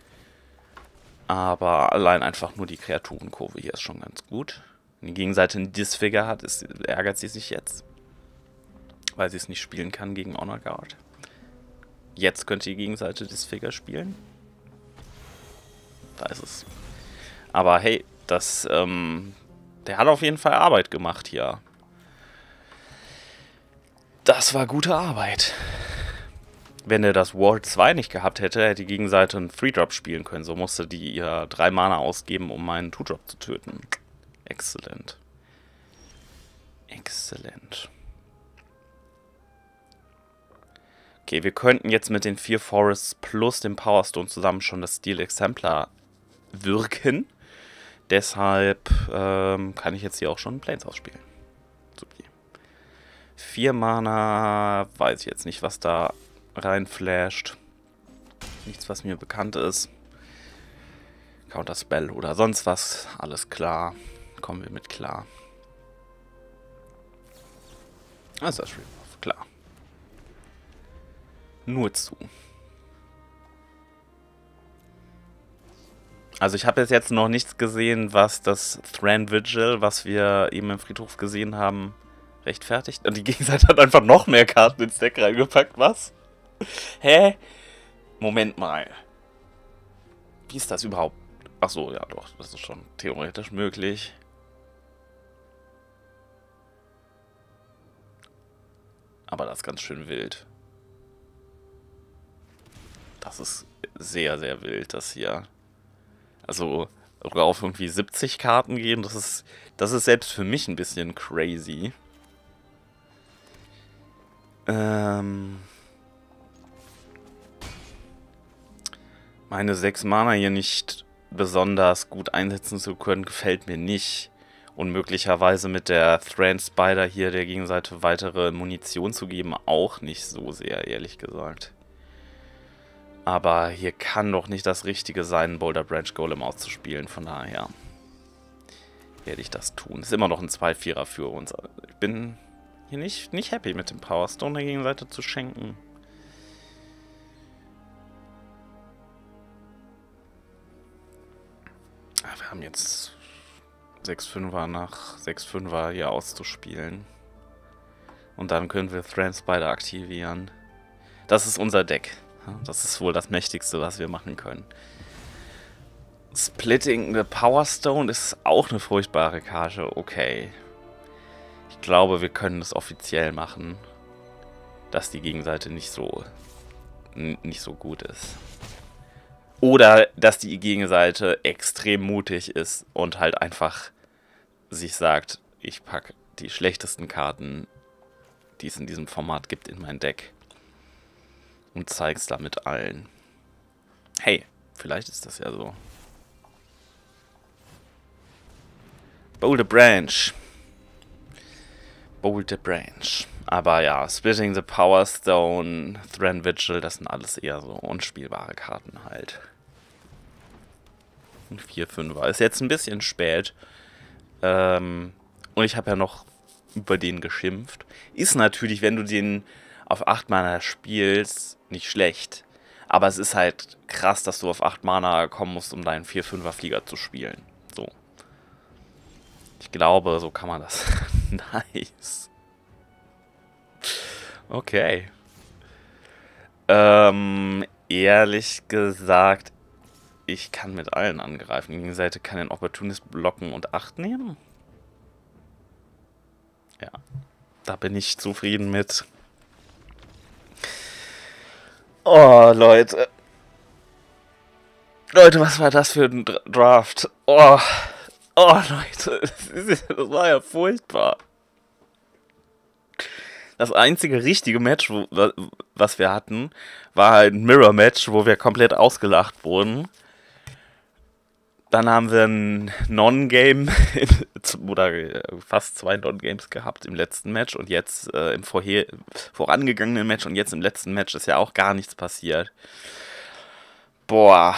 S1: Aber allein einfach nur die Kreaturenkurve hier ist schon ganz gut. Wenn die Gegenseite einen Disfigure hat, ärgert sie sich jetzt. Weil sie es nicht spielen kann gegen Honor Guard. Jetzt könnte die Gegenseite Disfigure spielen. Da ist es. Aber hey, der hat auf jeden Fall Arbeit gemacht hier. Das war gute Arbeit. Wenn er das Wall 2 nicht gehabt hätte, hätte die Gegenseite einen 3-Drop spielen können. So musste die ihr 3 Mana ausgeben, um meinen 2-Drop zu töten. Exzellent. Exzellent. Okay, wir könnten jetzt mit den 4 Forests plus dem Power Stone zusammen schon das Steel Exemplar wirken. Deshalb kann ich jetzt hier auch schon Plains ausspielen. Super. 4 Mana, weiß ich jetzt nicht, was da reinflasht. Nichts, was mir bekannt ist. Counterspell oder sonst was. Alles klar. Kommen wir mit klar. Also das Removal, klar. Nur zu. Also ich habe jetzt noch nichts gesehen, was das Thran Vigil, was wir eben im Friedhof gesehen haben, Rechtfertigt? Und die Gegenseite hat einfach noch mehr Karten ins Deck reingepackt, was? Hä? Moment mal. Wie ist das überhaupt? Achso, ja doch, das ist schon theoretisch möglich. Aber das ist ganz schön wild. Das ist sehr, sehr wild, das hier. Also auf irgendwie 70 Karten gehen, das ist selbst für mich ein bisschen crazy. Meine 6 Mana hier nicht besonders gut einsetzen zu können, gefällt mir nicht. Und möglicherweise mit der Thran Spider hier der Gegenseite weitere Munition zu geben, auch nicht so sehr, ehrlich gesagt. Aber hier kann doch nicht das Richtige sein, Boulder Branch Golem auszuspielen, von daher werde ich das tun. Ist immer noch ein 2-4er für uns. Ich bin hier nicht happy mit dem Power Stone der Gegenseite zu schenken. Wir haben jetzt 6-5er nach 6-5er hier auszuspielen. Und dann können wir Thran Spider aktivieren. Das ist unser Deck. Das ist wohl das Mächtigste, was wir machen können. Splitting the Power Stone ist auch eine furchtbare Karte. Okay. Ich glaube, wir können es offiziell machen, dass die Gegenseite nicht so gut ist. Oder dass die Gegenseite extrem mutig ist und halt einfach sich sagt, ich packe die schlechtesten Karten, die es in diesem Format gibt, in mein Deck. Und zeig's damit allen. Hey, vielleicht ist das ja so. Boulder Branch. Boulder Branch. Aber ja, Splitting the Power Stone, Thran Vigil, das sind alles eher so unspielbare Karten halt. 4-5er. Ist jetzt ein bisschen spät. Und ich habe ja noch über den geschimpft. Ist natürlich, wenn du den auf 8 Mana spielst, nicht schlecht. Aber es ist halt krass, dass du auf 8 Mana kommen musst, um deinen 4-5er Flieger zu spielen. So. Ich glaube, so kann man das. Nice. Okay. Ehrlich gesagt, ich kann mit allen angreifen. Die Gegenseite kann den Opportunist blocken und 8 nehmen. Ja. Da bin ich zufrieden mit. Oh, Leute. Leute, was war das für ein Draft? Oh, Leute. Das war ja furchtbar. Das einzige richtige Match, was wir hatten, war halt ein Mirror-Match, wo wir komplett ausgelacht wurden. Dann haben wir ein Non-Game oder fast 2 Non-Games gehabt im letzten Match und jetzt im vorangegangenen Match und jetzt im letzten Match ist ja auch gar nichts passiert. Boah.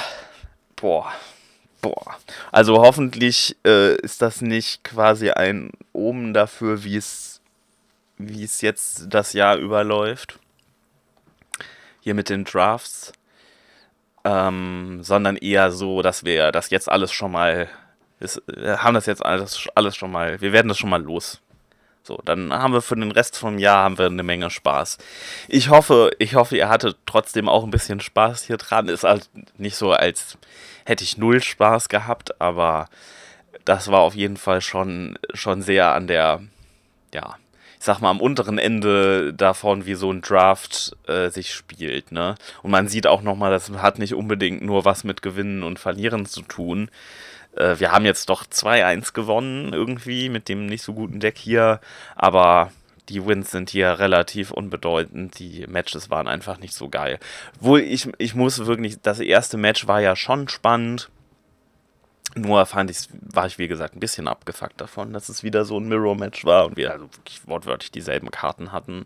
S1: Also hoffentlich ist das nicht quasi ein Omen dafür, wie es jetzt das Jahr überläuft. Hier mit den Drafts. Sondern eher so, dass wir das jetzt alles schon mal, wir werden das schon mal los. So, dann haben wir für den Rest vom Jahr eine Menge Spaß. Ich hoffe, ihr hattet trotzdem auch ein bisschen Spaß hier dran. Ist halt nicht so, als hätte ich 0 Spaß gehabt, aber das war auf jeden Fall schon sehr an der, ja, ich sag mal, am unteren Ende davon, wie so ein Draft sich spielt, ne? Und man sieht auch nochmal, das hat nicht unbedingt nur was mit Gewinnen und Verlieren zu tun. Wir haben jetzt doch 2-1 gewonnen, irgendwie, mit dem nicht so guten Deck hier, aber die Wins sind hier relativ unbedeutend. Die Matches waren einfach nicht so geil. Obwohl, ich muss wirklich, das erste Match war ja schon spannend. Nur war ich, wie gesagt, ein bisschen abgefuckt davon, dass es wieder so ein Mirror-Match war und wir also wirklich wortwörtlich dieselben Karten hatten.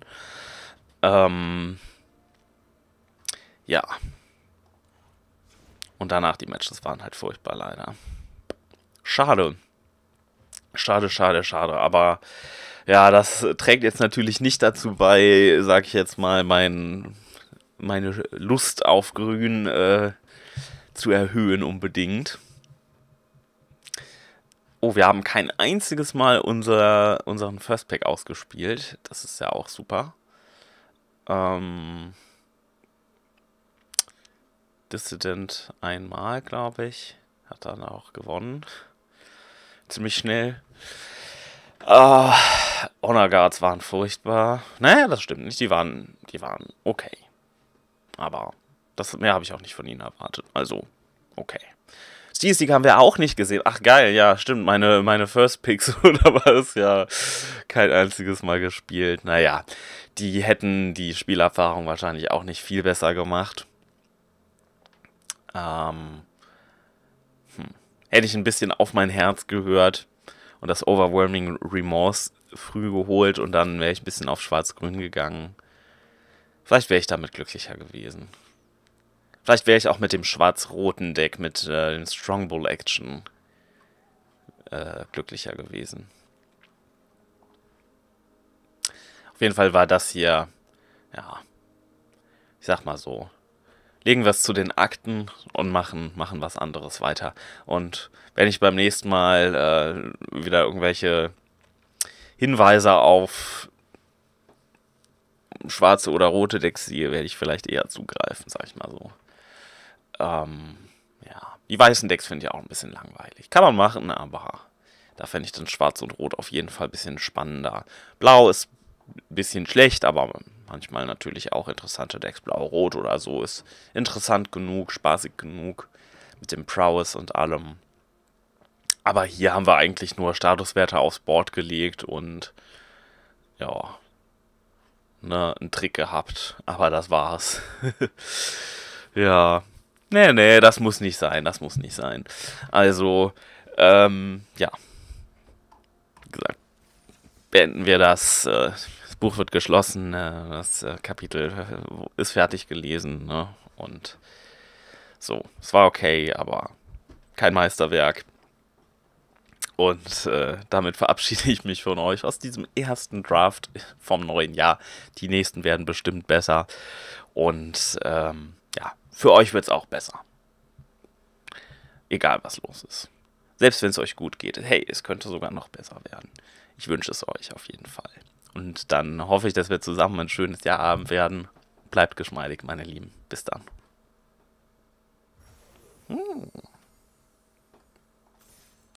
S1: Ja. Und danach die Matches waren halt furchtbar, leider. Schade. Schade. Aber ja, das trägt jetzt natürlich nicht dazu bei, sag ich jetzt mal, meine Lust auf Grün zu erhöhen unbedingt. Oh, wir haben kein einziges Mal unseren First Pick ausgespielt. Das ist ja auch super. Ähm, Dissident einmal, glaube ich. Hat dann auch gewonnen. Ziemlich schnell. Ah, Honor Guards waren furchtbar. Naja, das stimmt nicht. Die waren okay. Aber mehr habe ich auch nicht von ihnen erwartet. Also, okay. Stiesig haben wir auch nicht gesehen. Ach geil, ja, stimmt. Meine First Picks, oder war es ja kein einziges Mal gespielt. Naja, die hätten die Spielerfahrung wahrscheinlich auch nicht viel besser gemacht. Ähm, hätte ich ein bisschen auf mein Herz gehört und das Overwhelming Remorse früh geholt und dann wäre ich ein bisschen auf Schwarz-Grün gegangen. Vielleicht wäre ich damit glücklicher gewesen. Vielleicht wäre ich auch mit dem schwarz-roten Deck, mit dem Strongbow Action glücklicher gewesen. Auf jeden Fall war das hier, ja, ich sag mal so, legen wir es zu den Akten und machen was anderes weiter. Und wenn ich beim nächsten Mal wieder irgendwelche Hinweise auf schwarze oder rote Decks sehe, werde ich vielleicht eher zugreifen, sag ich mal so. Ja, die weißen Decks finde ich auch ein bisschen langweilig. Kann man machen, aber da fände ich dann schwarz und rot auf jeden Fall ein bisschen spannender. Blau ist ein bisschen schlecht, aber manchmal natürlich auch interessante Decks. Blau-Rot oder so ist interessant genug, spaßig genug mit dem Prowess und allem. Aber hier haben wir eigentlich nur Statuswerte aufs Board gelegt und ja, ne, einen Trick gehabt. Aber das war's. Ja. Nee, das muss nicht sein, das muss nicht sein. Also, ja. Wie gesagt, beenden wir das. Das Buch wird geschlossen, das Kapitel ist fertig gelesen, ne? Und so, es war okay, aber kein Meisterwerk. Und damit verabschiede ich mich von euch aus diesem ersten Draft vom neuen Jahr. Die nächsten werden bestimmt besser. Und ja, für euch wird es auch besser. Egal, was los ist. Selbst wenn es euch gut geht. Hey, es könnte sogar noch besser werden. Ich wünsche es euch auf jeden Fall. Und dann hoffe ich, dass wir zusammen ein schönes Jahr haben werden. Bleibt geschmeidig, meine Lieben. Bis dann.